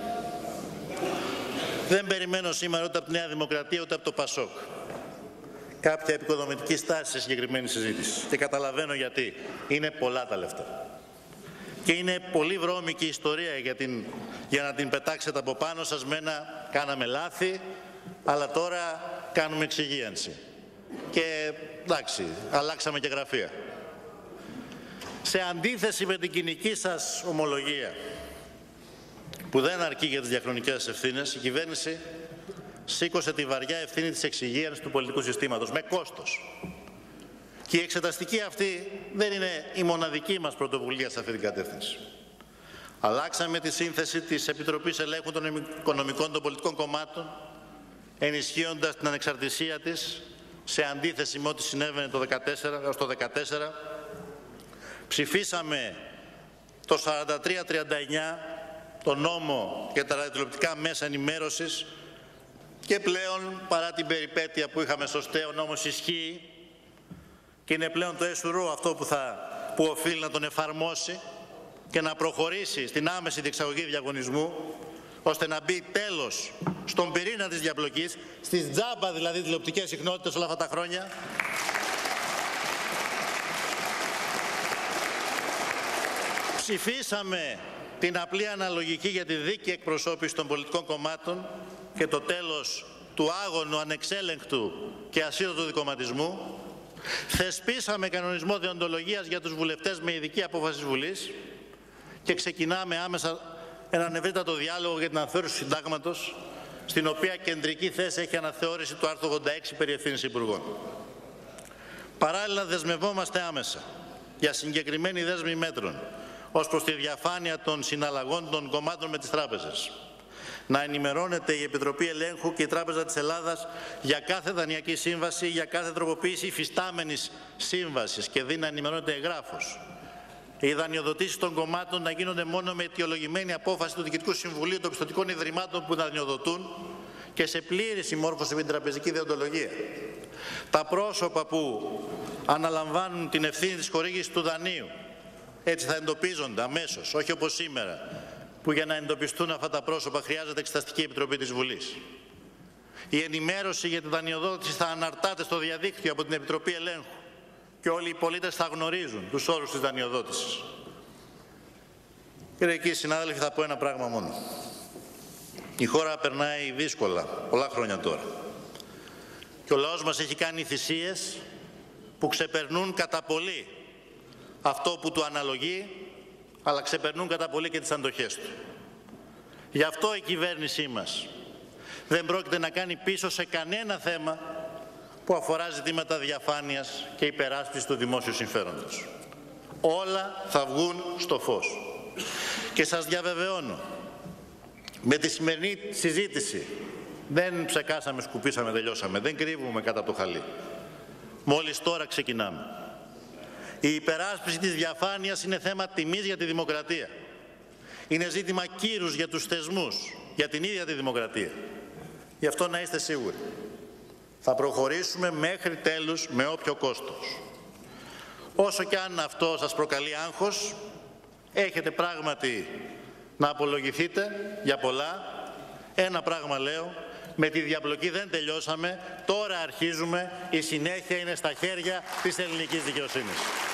δεν περιμένω σήμερα ούτε από τη Νέα Δημοκρατία ούτε από το Πασόκ κάποια επικοδομητική στάση σε συγκεκριμένη συζήτηση. Και καταλαβαίνω γιατί. Είναι πολλά τα λεφτά. Και είναι πολύ βρώμικη η ιστορία για, την, για να την πετάξετε από πάνω σας με ένα κάναμε λάθη, αλλά τώρα κάνουμε εξυγίανση. Και εντάξει, αλλάξαμε και γραφεία. Σε αντίθεση με την κοινική σας ομολογία, που δεν αρκεί για τις διαχρονικές ευθύνες, η κυβέρνηση σήκωσε τη βαριά ευθύνη της εξυγίανσης του πολιτικού συστήματος, με κόστος. Και η εξεταστική αυτή δεν είναι η μοναδική μας πρωτοβουλία σε αυτή την κατεύθυνση. Αλλάξαμε τη σύνθεση της Επιτροπής Ελέγχου των Οικονομικών των Πολιτικών Κομμάτων, ενισχύοντας την ανεξαρτησία της, σε αντίθεση με ό,τι συνέβαινε το δεκατέσσερα, έως το δεκατέσσερα. Ψηφίσαμε το σαράντα τρία τριάντα εννιά, το νόμο για τα ραδιοτηλεοπτικά μέσα ενημέρωσης, και πλέον, παρά την περιπέτεια που είχαμε σωστέ, ο νόμος ισχύει και είναι πλέον το ΕΣΟΥΡΟ αυτό που, θα, που οφείλει να τον εφαρμόσει και να προχωρήσει στην άμεση διεξαγωγή διαγωνισμού, ώστε να μπει τέλος στον πυρήνα της διαπλοκής, στις τζάμπα δηλαδή τηλεοπτικές συχνότητες όλα αυτά τα χρόνια. Ψηφίσαμε την απλή αναλογική για τη δίκαιη εκπροσώπηση των πολιτικών κομμάτων και το τέλος του άγωνου, ανεξέλεγκτου και ασίδωτου δικομματισμού. Θεσπίσαμε κανονισμό δεοντολογίας για τους βουλευτές με ειδική απόφαση της Βουλής και ξεκινάμε άμεσα έναν ευρύτατο διάλογο για την αναθεώρηση του συντάγματος, στην οποία κεντρική θέση έχει αναθεώρηση του άρθρου ογδόντα έξι περί ευθύνης υπουργών. Παράλληλα δεσμευόμαστε άμεσα για συγκεκριμένη δέσμη μέτρων ως προς τη διαφάνεια των συναλλαγών των κομμάτων με τις τράπεζες. Να ενημερώνεται η Επιτροπή Ελέγχου και η Τράπεζα της Ελλάδας για κάθε δανειακή σύμβαση, για κάθε τροποποίηση υφιστάμενης σύμβασης και δει να ενημερώνεται εγγράφος. Οι δανειοδοτήσεις των κομμάτων να γίνονται μόνο με αιτιολογημένη απόφαση του Διοικητικού Συμβουλίου των Πιστωτικών Ιδρυμάτων που δανειοδοτούν και σε πλήρη συμμόρφωση με την τραπεζική δεοντολογία. Τα πρόσωπα που αναλαμβάνουν την ευθύνη της χορήγησης του δανείου έτσι θα εντοπίζονται αμέσως, όχι όπως σήμερα, που για να εντοπιστούν αυτά τα πρόσωπα χρειάζεται Εξεταστική Επιτροπή της Βουλής. Η ενημέρωση για τη δανειοδότηση θα αναρτάται στο διαδίκτυο από την Επιτροπή Ελέγχου και όλοι οι πολίτες θα γνωρίζουν τους όρους της δανειοδότησης. Κύριε και συνάδελφοι, θα πω ένα πράγμα μόνο. Η χώρα περνάει δύσκολα, πολλά χρόνια τώρα. Και ο λαός μας έχει κάνει θυσίες που ξεπερνούν κατά πολύ αυτό που του αναλογεί, αλλά ξεπερνούν κατά πολύ και τις αντοχές του. Γι' αυτό η κυβέρνησή μας δεν πρόκειται να κάνει πίσω σε κανένα θέμα που αφορά ζητήματα διαφάνειας και υπεράσπισης του δημόσιου συμφέροντος. Όλα θα βγουν στο φως. Και σας διαβεβαιώνω, με τη σημερινή συζήτηση δεν ψεκάσαμε, σκουπίσαμε, τελειώσαμε, δεν κρύβουμε κάτω από το χαλί. Μόλις τώρα ξεκινάμε. Η υπεράσπιση της διαφάνειας είναι θέμα τιμής για τη δημοκρατία. Είναι ζήτημα κύρους για τους θεσμούς, για την ίδια τη δημοκρατία. Γι' αυτό να είστε σίγουροι. Θα προχωρήσουμε μέχρι τέλους με όποιο κόστος. Όσο και αν αυτό σας προκαλεί άγχος, έχετε πράγματι να απολογηθείτε για πολλά. Ένα πράγμα λέω, Με τη διαπλοκή δεν τελειώσαμε, τώρα αρχίζουμε, η συνέχεια είναι στα χέρια της ελληνικής δικαιοσύνης.